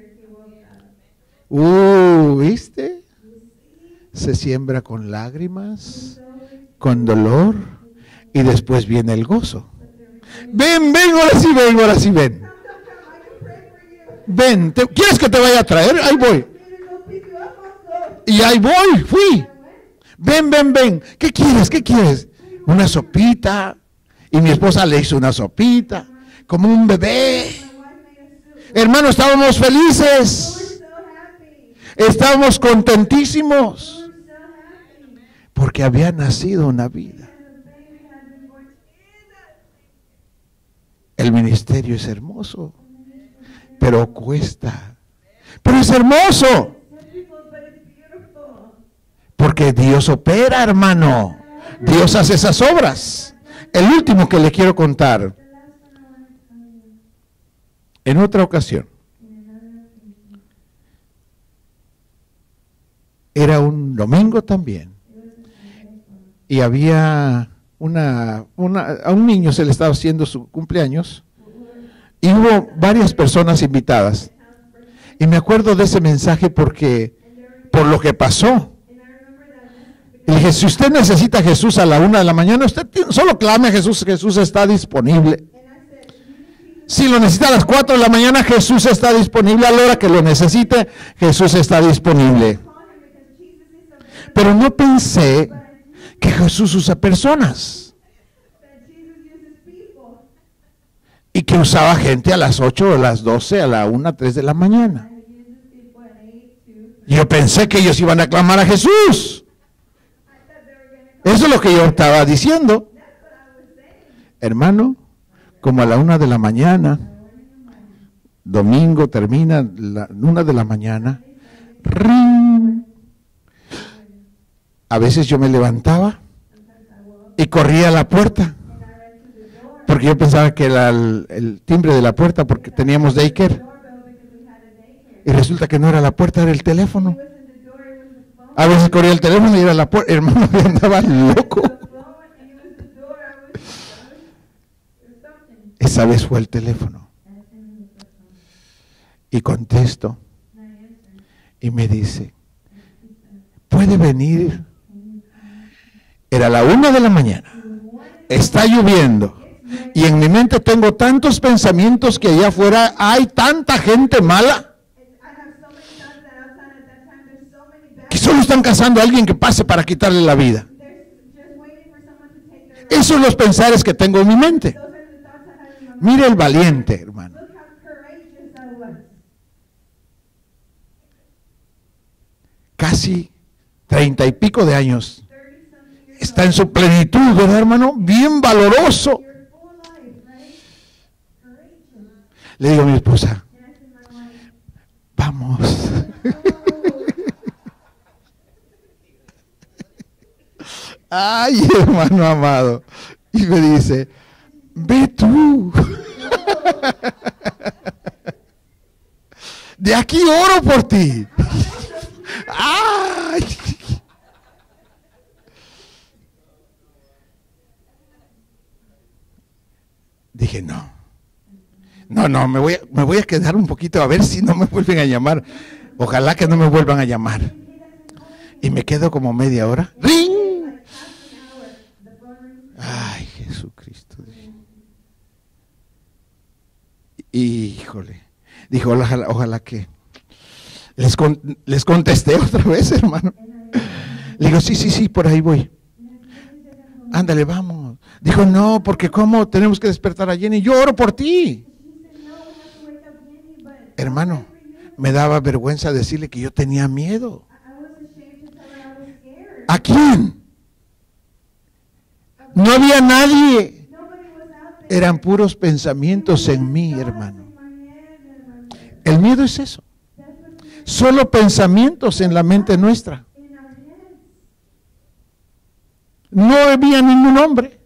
¿Viste? Se siembra con lágrimas, con dolor, y después viene el gozo. Ven, ahora sí, ven. Ven, ¿quieres que te vaya a traer? Ahí voy. Y ahí voy, fui. Ven. ¿Qué quieres? Una sopita. Y mi esposa le hizo una sopita, como un bebé. Hermano, estábamos felices. Estábamos contentísimos. porque había nacido una vida. El ministerio es hermoso, pero cuesta. Pero es hermoso, porque Dios opera, hermano. Dios hace esas obras. El último que le quiero contar. En otra ocasión, era un domingo también, y había a un niño se le estaba haciendo su cumpleaños, y hubo varias personas invitadas. Y me acuerdo de ese mensaje porque, por lo que pasó. Y dije, si usted necesita a Jesús a la 1 de la mañana, usted solo clame a Jesús, Jesús está disponible. Si lo necesita a las 4 de la mañana, Jesús está disponible. A la hora que lo necesite, Jesús está disponible. Pero no pensé que Jesús usa personas. Y que usaba gente a las 8, a las 12, a la 1, 3 de la mañana. Yo pensé que ellos iban a clamar a Jesús. Eso es lo que yo estaba diciendo. Hermano, como a la 1 de la mañana, domingo termina la 1 de la mañana, ring. A veces yo me levantaba y corría a la puerta, porque yo pensaba que era el timbre de la puerta, porque teníamos daycare. Y resulta que no era la puerta, era el teléfono. A veces corría el teléfono y era la puerta. Hermano, yo andaba loco. Esa vez fue el teléfono. Y contesto. Y me dice, ¿puede venir? Era la 1 de la mañana. Está lloviendo. Y en mi mente tengo tantos pensamientos que allá afuera hay tanta gente mala que solo están cazando a alguien que pase para quitarle la vida. Esos son los pensares que tengo en mi mente. Mire el valiente, hermano. Casi 30 y pico de años. Está en su plenitud, ¿verdad, hermano? Bien valoroso. Le digo a mi esposa, vamos. Ay, hermano amado. Y me dice, ve tú. De aquí oro por ti. Ay. Dije, no, me voy a quedar un poquito a ver si no me vuelven a lllamar. Ojalá que no me vuelvan a llamar. Y me quedo como media hora. ¡Ring! Ay, Jesucristo. Híjole. Dijo, ojalá que les contesté otra vez, hermano. Le digo, sí, por ahí voy. Ándale, vamos. Dijo, no, porque ¿cómo tenemos que despertar a Jenny? Yo oro por ti. Hermano, me daba vergüenza decirle que yo tenía miedo. ¿A quién? No había nadie. Eran puros pensamientos en mí, hermano. El miedo es eso. Solo pensamientos en la mente nuestra. No había ningún hombre.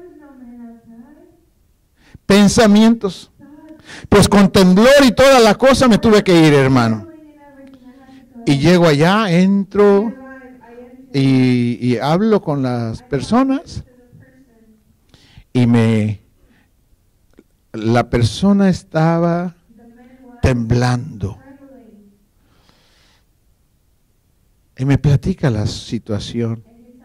Pensamientos. Pues con temblor y toda la cosa me tuve que ir, hermano. Y llego allá, entro y hablo con las personas. Y la persona estaba temblando. Y me platica la situación.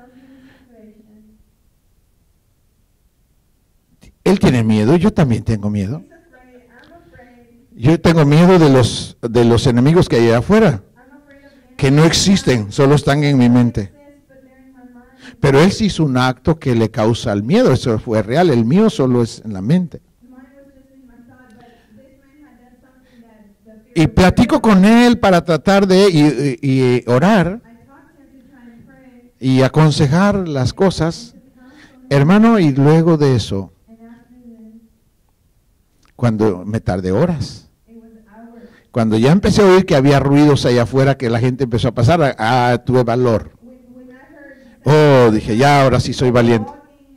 Él tiene miedo, yo también tengo miedo. Yo tengo miedo de los enemigos que hay allá afuera, que no existen, solo están en mi mente. Pero él sí hizo un acto que le causa el miedo, eso fue real, el mío solo es en la mente. Y platico con él para tratar de y orar. y aconsejar las cosas, hermano, y luego de eso, cuando me tardé horas, cuando ya empecé a oír que había ruidos allá afuera, que la gente empezó a pasar, tuve valor. Oh, dije, ya, ahora sí soy valiente.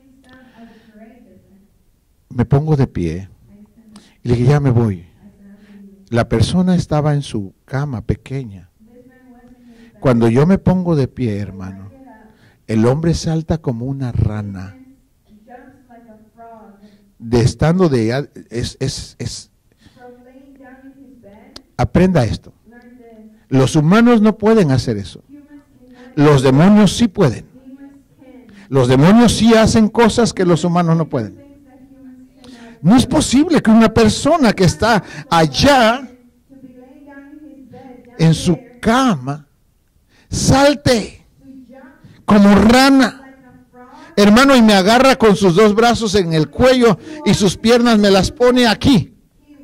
Me pongo de pie y le dije, ya me voy. La persona estaba en su cama pequeña. Cuando yo me pongo de pie, hermano, el hombre salta como una rana. Aprenda esto. Los humanos no pueden hacer eso. Los demonios sí pueden. Los demonios sí hacen cosas que los humanos no pueden. No es posible que una persona que está allá en su cama salte como rana, hermano, y me agarra con sus dos brazos en el cuello y sus piernas me las pone aquí.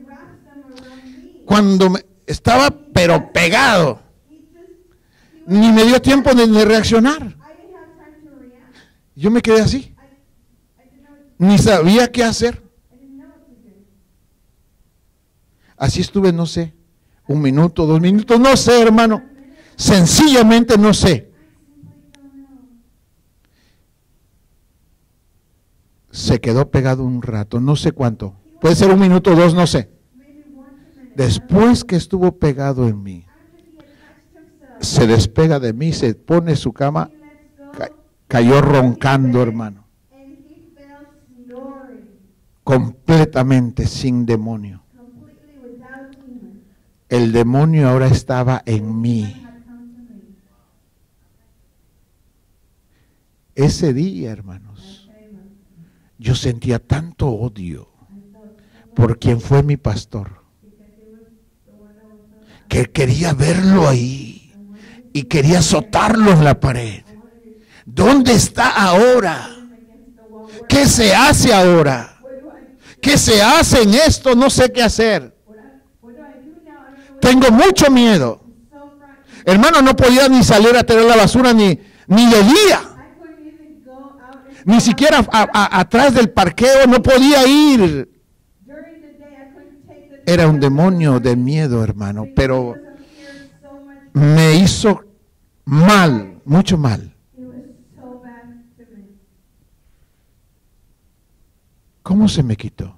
Cuando estaba pero pegado, ni me dio tiempo de reaccionar. Yo me quedé así, ni sabía qué hacer. Así estuve, no sé, 1 minuto, 2 minutos, no sé, hermano. Sencillamente no sé. Se quedó pegado un rato, no sé cuánto. Puede ser 1 minuto, 2, no sé. Después que estuvo pegado en mí, se despega de mí, se pone su cama, cayó roncando, hermano. Completamente sin demonio. El demonio ahora estaba en mí. Ese día, hermanos, yo sentía tanto odio por quien fue mi pastor, que quería verlo ahí y quería azotarlo en la pared. ¿Dónde está ahora? ¿Qué se hace ahora? ¿Qué se hace en esto? No sé qué hacer. Tengo mucho miedo. Hermano, no podía ni salir a tirar la basura ni de día. Ni siquiera atrás del parqueo no podía ir. Era un demonio de miedo, hermano, pero me hizo mal, mucho mal. ¿Cómo se me quitó?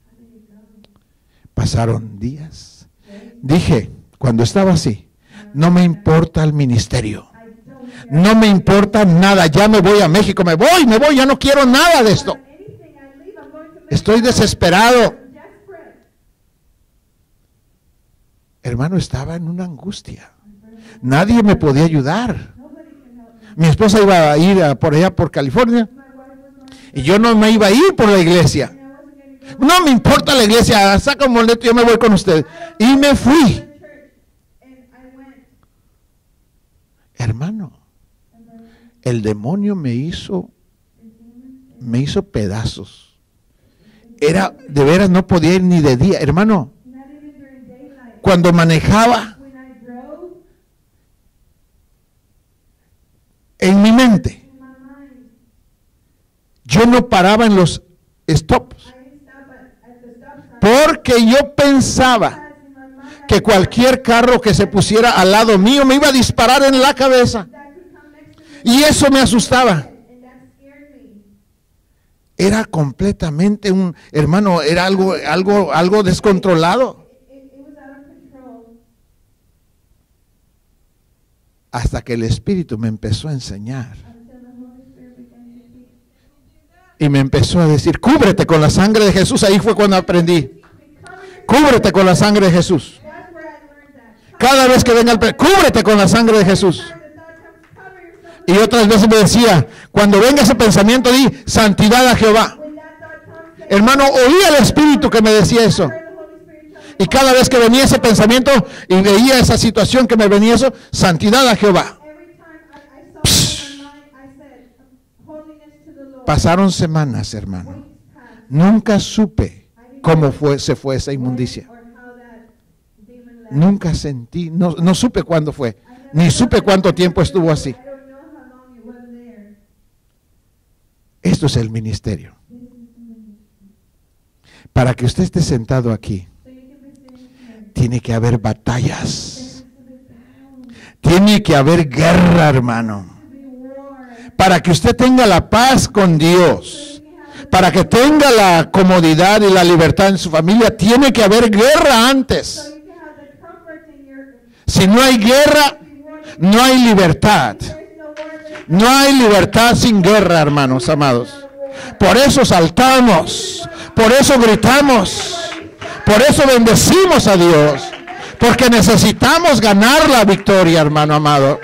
Pasaron días. Dije, cuando estaba así, no me importa el ministerio, no me importa nada, ya me voy a México, me voy, ya no quiero nada de esto. Estoy desesperado. Hermano, estaba en una angustia. Nadie me podía ayudar. Mi esposa iba a ir por allá por California y yo no me iba a ir por la iglesia. No me importa la iglesia, saca un boleto y yo me voy con usted. Y me fui. Hermano, el demonio me hizo pedazos. Era, de veras, no podía ir ni de día. Hermano, cuando manejaba, en mi mente, yo no paraba en los stops. Porque yo pensaba que cualquier carro que se pusiera al lado mío me iba a disparar en la cabeza. Y eso me asustaba. Era completamente hermano, era algo descontrolado. Hasta que el Espíritu me empezó a enseñar. Y me empezó a decir, cúbrete con la sangre de Jesús. Ahí fue cuando aprendí. Cúbrete con la sangre de Jesús. Cada vez que venga cúbrete con la sangre de Jesús. Y otras veces me decía, cuando venga ese pensamiento, di santidad a Jehová. Hermano, oía el Espíritu que me decía eso. Y cada vez que venía ese pensamiento y veía esa situación que me venía eso, santidad a Jehová. Pasaron semanas, hermano. Nunca supe cómo se fue esa inmundicia. Nunca sentí, no supe cuándo fue, ni supe cuánto tiempo estuvo así. Esto es el ministerio. Para que usted esté sentado aquí, tiene que haber batallas. Tiene que haber guerra, hermano. Para que usted tenga la paz con Dios, para que tenga la comodidad y la libertad en su familia, tiene que haber guerra antes. Si no hay guerra, no hay libertad. No hay libertad sin guerra, hermanos amados. Por eso saltamos, por eso gritamos, por eso bendecimos a Dios, porque necesitamos ganar la victoria, hermano amado.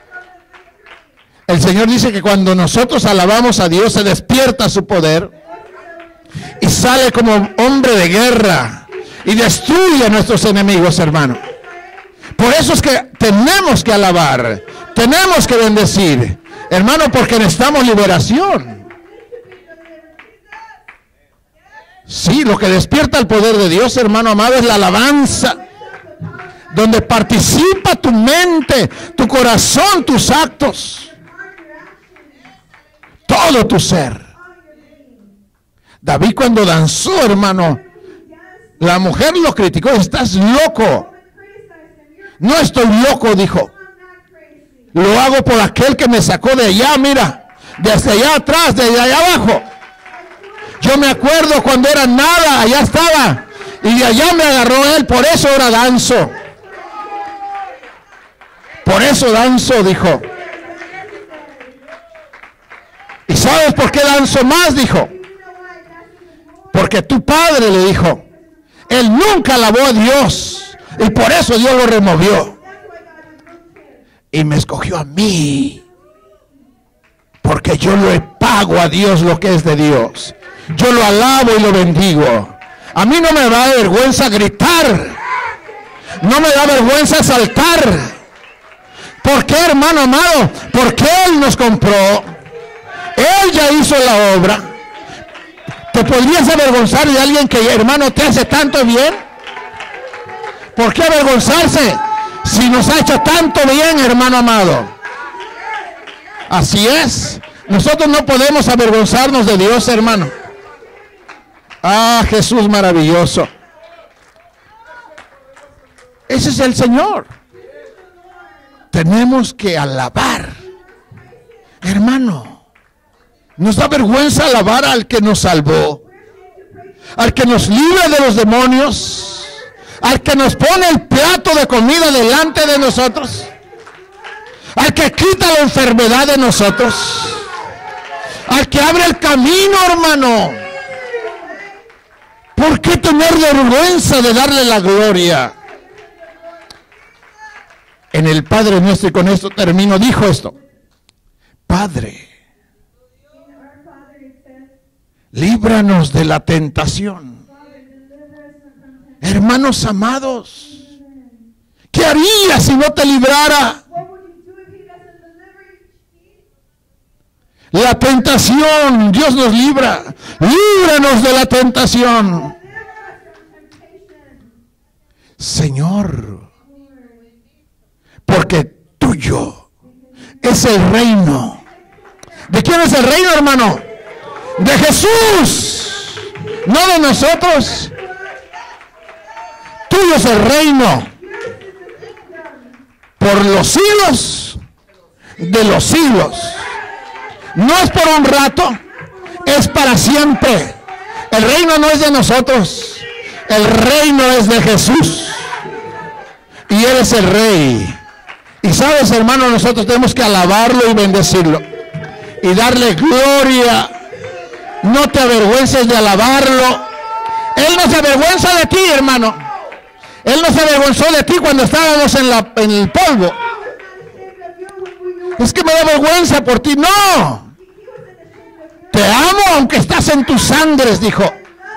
El Señor dice que cuando nosotros alabamos a Dios, se despierta su poder y sale como hombre de guerra y destruye a nuestros enemigos, hermano. Por eso es que tenemos que alabar, tenemos que bendecir, hermano, porque necesitamos liberación. Sí, lo que despierta el poder de Dios, hermano amado, es la alabanza, donde participa tu mente, tu corazón, tus actos, todo tu ser. David cuando danzó, hermano, la mujer lo criticó: estás loco. No estoy loco, dijo. Lo hago por aquel que me sacó de allá, mira, desde allá atrás, desde allá abajo. Yo me acuerdo cuando era nada, allá estaba, y de allá me agarró él, por eso ahora danzo. Por eso danzo, dijo. ¿Y sabes por qué danzo más? Dijo. Porque tu padre, le dijo, él nunca alabó a Dios, y por eso Dios lo removió. Y me escogió a mí, porque yo le pago a Dios lo que es de Dios. Yo lo alabo y lo bendigo. A mí no me da vergüenza gritar, no me da vergüenza saltar. ¿Por qué, hermano amado? Porque Él nos compró, Él ya hizo la obra. ¿Te podrías avergonzar de alguien que, hermano, te hace tanto bien? ¿Por qué avergonzarse si nos ha hecho tanto bien, hermano amado? Así es. Nosotros no podemos avergonzarnos de Dios, hermano. Ah, Jesús maravilloso. Ese es el Señor. Tenemos que alabar, hermano. Nos da vergüenza alabar al que nos salvó, al que nos libra de los demonios, al que nos pone el plato de comida delante de nosotros, al que quita la enfermedad de nosotros, al que abre el camino, hermano. ¿Por qué tener vergüenza de darle la gloria? En el Padre Nuestro, y con esto termino, dijo esto: Padre, líbranos de la tentación. Hermanos amados, ¿qué harías si no te librara? La tentación, Dios nos libra. Líbranos de la tentación. Señor, porque tuyo es el reino. ¿De quién es el reino, hermano? De Jesús, no de nosotros. Tuyo es el reino por los siglos de los siglos. No es por un rato, es para siempre. El reino no es de nosotros, el reino es de Jesús, y Él es el Rey. Y sabes, hermano, nosotros tenemos que alabarlo y bendecirlo y darle gloria. No te avergüences de alabarlo. Él no se avergüenza de ti, hermano. Él no se avergonzó de ti cuando estábamos en el polvo. Es que me da vergüenza por ti. No. Te amo aunque estás en tus sangres, dijo.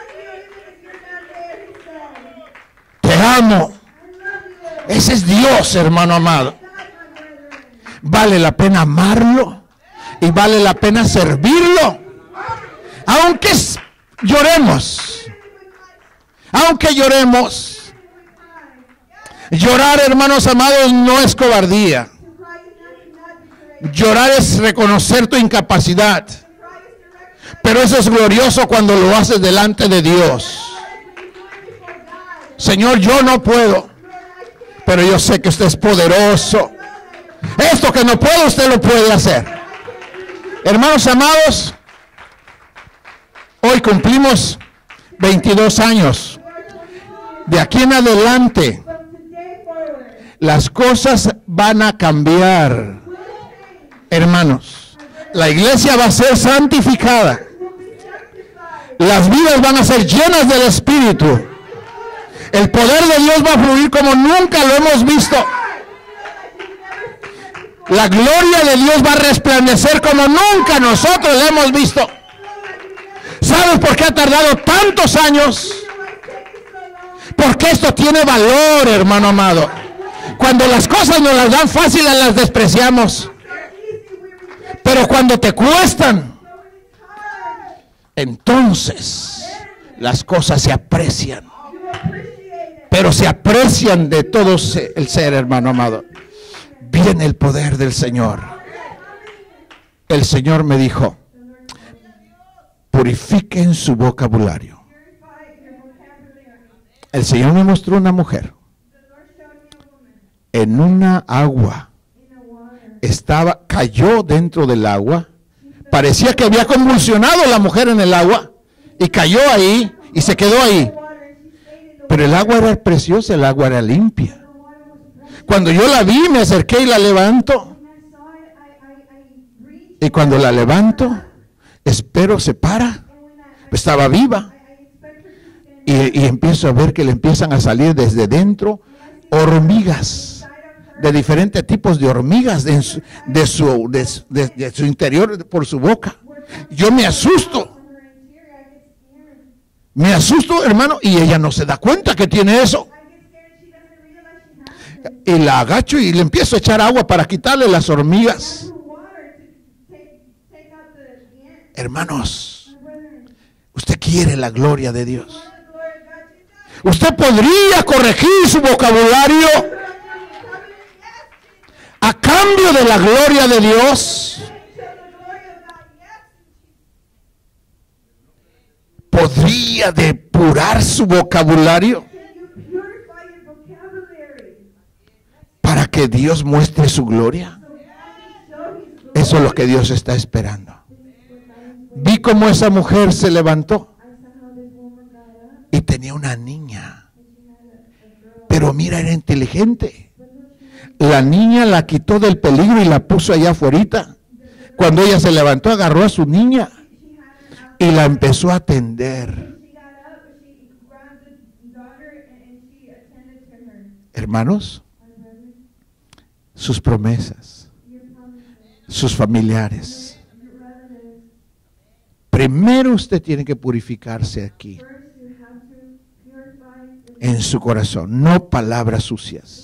Te amo. Ese es Dios, hermano amado. Vale la pena amarlo y vale la pena servirlo. Aunque lloremos. Aunque lloremos. Llorar, hermanos amados, no es cobardía. Llorar es reconocer tu incapacidad. Pero eso es glorioso cuando lo haces delante de Dios. Señor, yo no puedo, pero yo sé que usted es poderoso. Esto que no puedo, usted lo puede hacer. Hermanos amados, hoy cumplimos 22 años. De aquí en adelante, las cosas van a cambiar. Hermanos, la iglesia va a ser santificada. Las vidas van a ser llenas del Espíritu. El poder de Dios va a fluir como nunca lo hemos visto. La gloria de Dios va a resplandecer como nunca nosotros lo hemos visto. ¿Sabes por qué ha tardado tantos años? Porque esto tiene valor, hermano amado. Cuando las cosas nos las dan fáciles, las despreciamos. Pero cuando te cuestan, entonces las cosas se aprecian. Pero se aprecian de todo el ser, hermano amado. Viene el poder del Señor. El Señor me dijo, purifiquen su vocabulario. El Señor me mostró una mujer en una agua. Cayó dentro del agua. Parecía que había convulsionado la mujer en el agua y cayó ahí y se quedó ahí. Pero el agua era preciosa, el agua era limpia. Cuando yo la vi, me acerqué y la levanto. Y cuando la levanto, espero se para. Estaba viva. Y empiezo a ver que le empiezan a salir desde dentro hormigas, de diferentes tipos de hormigas de su interior, por su boca. Yo me asusto. Me asusto, hermano, y ella no se da cuenta que tiene eso. Y la agacho y le empiezo a echar agua para quitarle las hormigas. Hermanos, usted quiere la gloria de Dios. Usted podría corregir su vocabulario a cambio de la gloria de Dios. Podría depurar su vocabulario para que Dios muestre su gloria. Eso es lo que Dios está esperando. Vi cómo esa mujer se levantó y tenía una niña, pero mira, era inteligente. La niña la quitó del peligro y la puso allá afuera. Cuando ella se levantó, agarró a su niña y la empezó a atender. Hermanos, sus promesas, sus familiares. Primero usted tiene que purificarse aquí, en su corazón, no palabras sucias.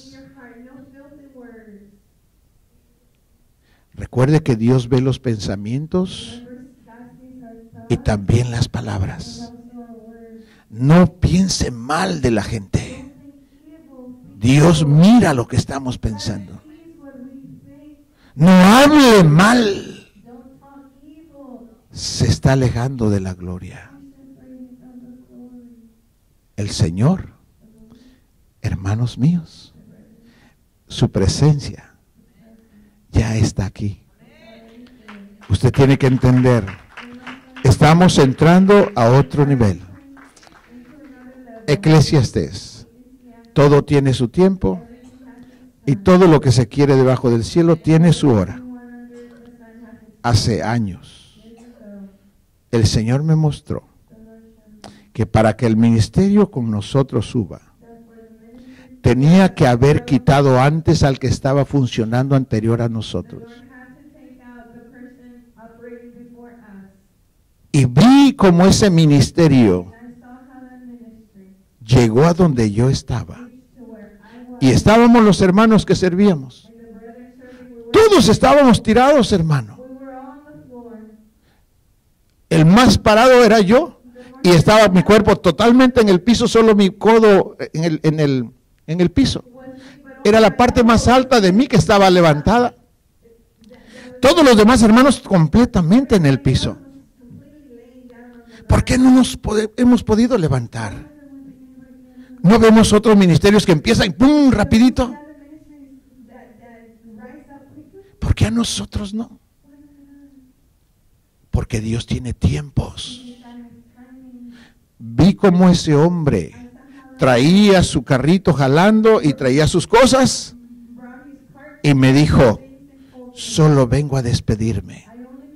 Recuerde que Dios ve los pensamientos y también las palabras. No piense mal de la gente. Dios mira lo que estamos pensando. No hable mal. Se está alejando de la gloria. El Señor, hermanos míos, su presencia ya está aquí. Usted tiene que entender, estamos entrando a otro nivel. Eclesiastés, todo tiene su tiempo y todo lo que se quiere debajo del cielo tiene su hora. Hace años, el Señor me mostró que para que el ministerio con nosotros suba, tenía que haber quitado antes al que estaba funcionando anterior a nosotros. Y vi cómo ese ministerio llegó a donde yo estaba. Y estábamos los hermanos que servíamos. Todos estábamos tirados, hermano. El más parado era yo. Y estaba mi cuerpo totalmente en el piso, solo mi codo en el piso. Era la parte más alta de mí que estaba levantada. Todos los demás hermanos completamente en el piso. ¿Por qué no nos hemos podido levantar? ¿No vemos otros ministerios que empiezan ¡pum! Rapidito? ¿Por qué a nosotros no? Porque Dios tiene tiempos. Vi cómo ese hombre traía su carrito jalando y traía sus cosas y me dijo, solo vengo a despedirme.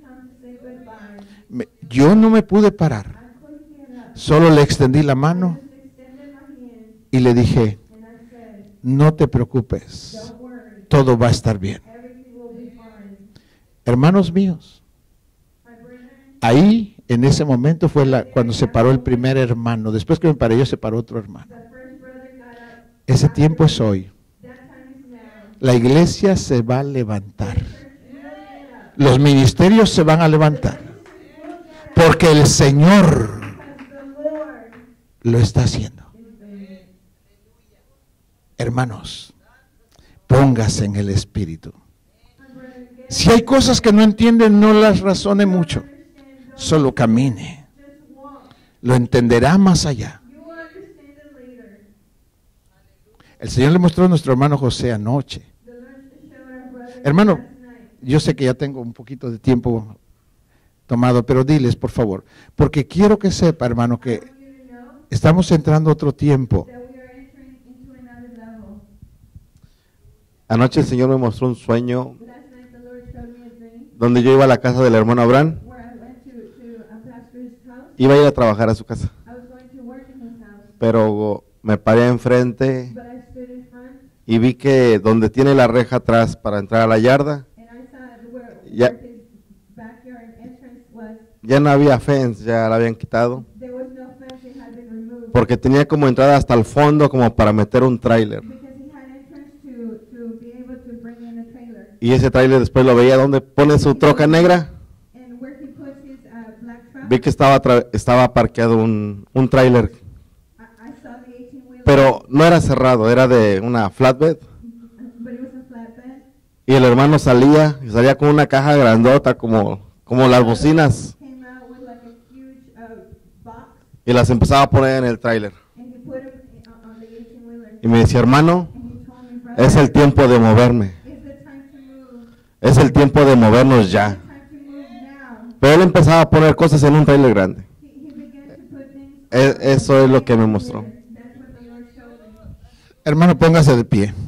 Yo no me pude parar, solo le extendí la mano y le dije, no te preocupes, todo va a estar bien. Hermanos míos, ahí en ese momento fue cuando se paró el primer hermano. Después que me paré yo, se paró otro hermano. Ese tiempo es hoy. La iglesia se va a levantar. Los ministerios se van a levantar. Porque el Señor lo está haciendo. Hermanos, póngase en el Espíritu. Si hay cosas que no entienden, no las razone mucho. Solo camine. Lo entenderá más allá. El Señor le mostró a nuestro hermano José anoche. Hermano, yo sé que ya tengo un poquito de tiempo tomado, pero diles, por favor, porque quiero que sepa, hermano, que estamos entrando a otro tiempo. Anoche el Señor me mostró un sueño donde yo iba a la casa del hermano Abraham. Iba a ir a trabajar a su casa, pero me paré enfrente y vi que donde tiene la reja atrás para entrar a la yarda, ya no había fence, ya la habían quitado, porque tenía como entrada hasta el fondo como para meter un tráiler. Y ese tráiler después lo veía donde pone su troca negra. Vi que estaba parqueado un tráiler, pero no era cerrado, era de una flatbed. Y el hermano salía con una caja grandota como las bocinas, y las empezaba a poner en el tráiler. Y me decía, hermano, es el tiempo de moverme, es el tiempo de movernos ya. Pero él empezaba a poner cosas en un tráiler grande. Eso es lo que me mostró. Hermano, póngase de pie.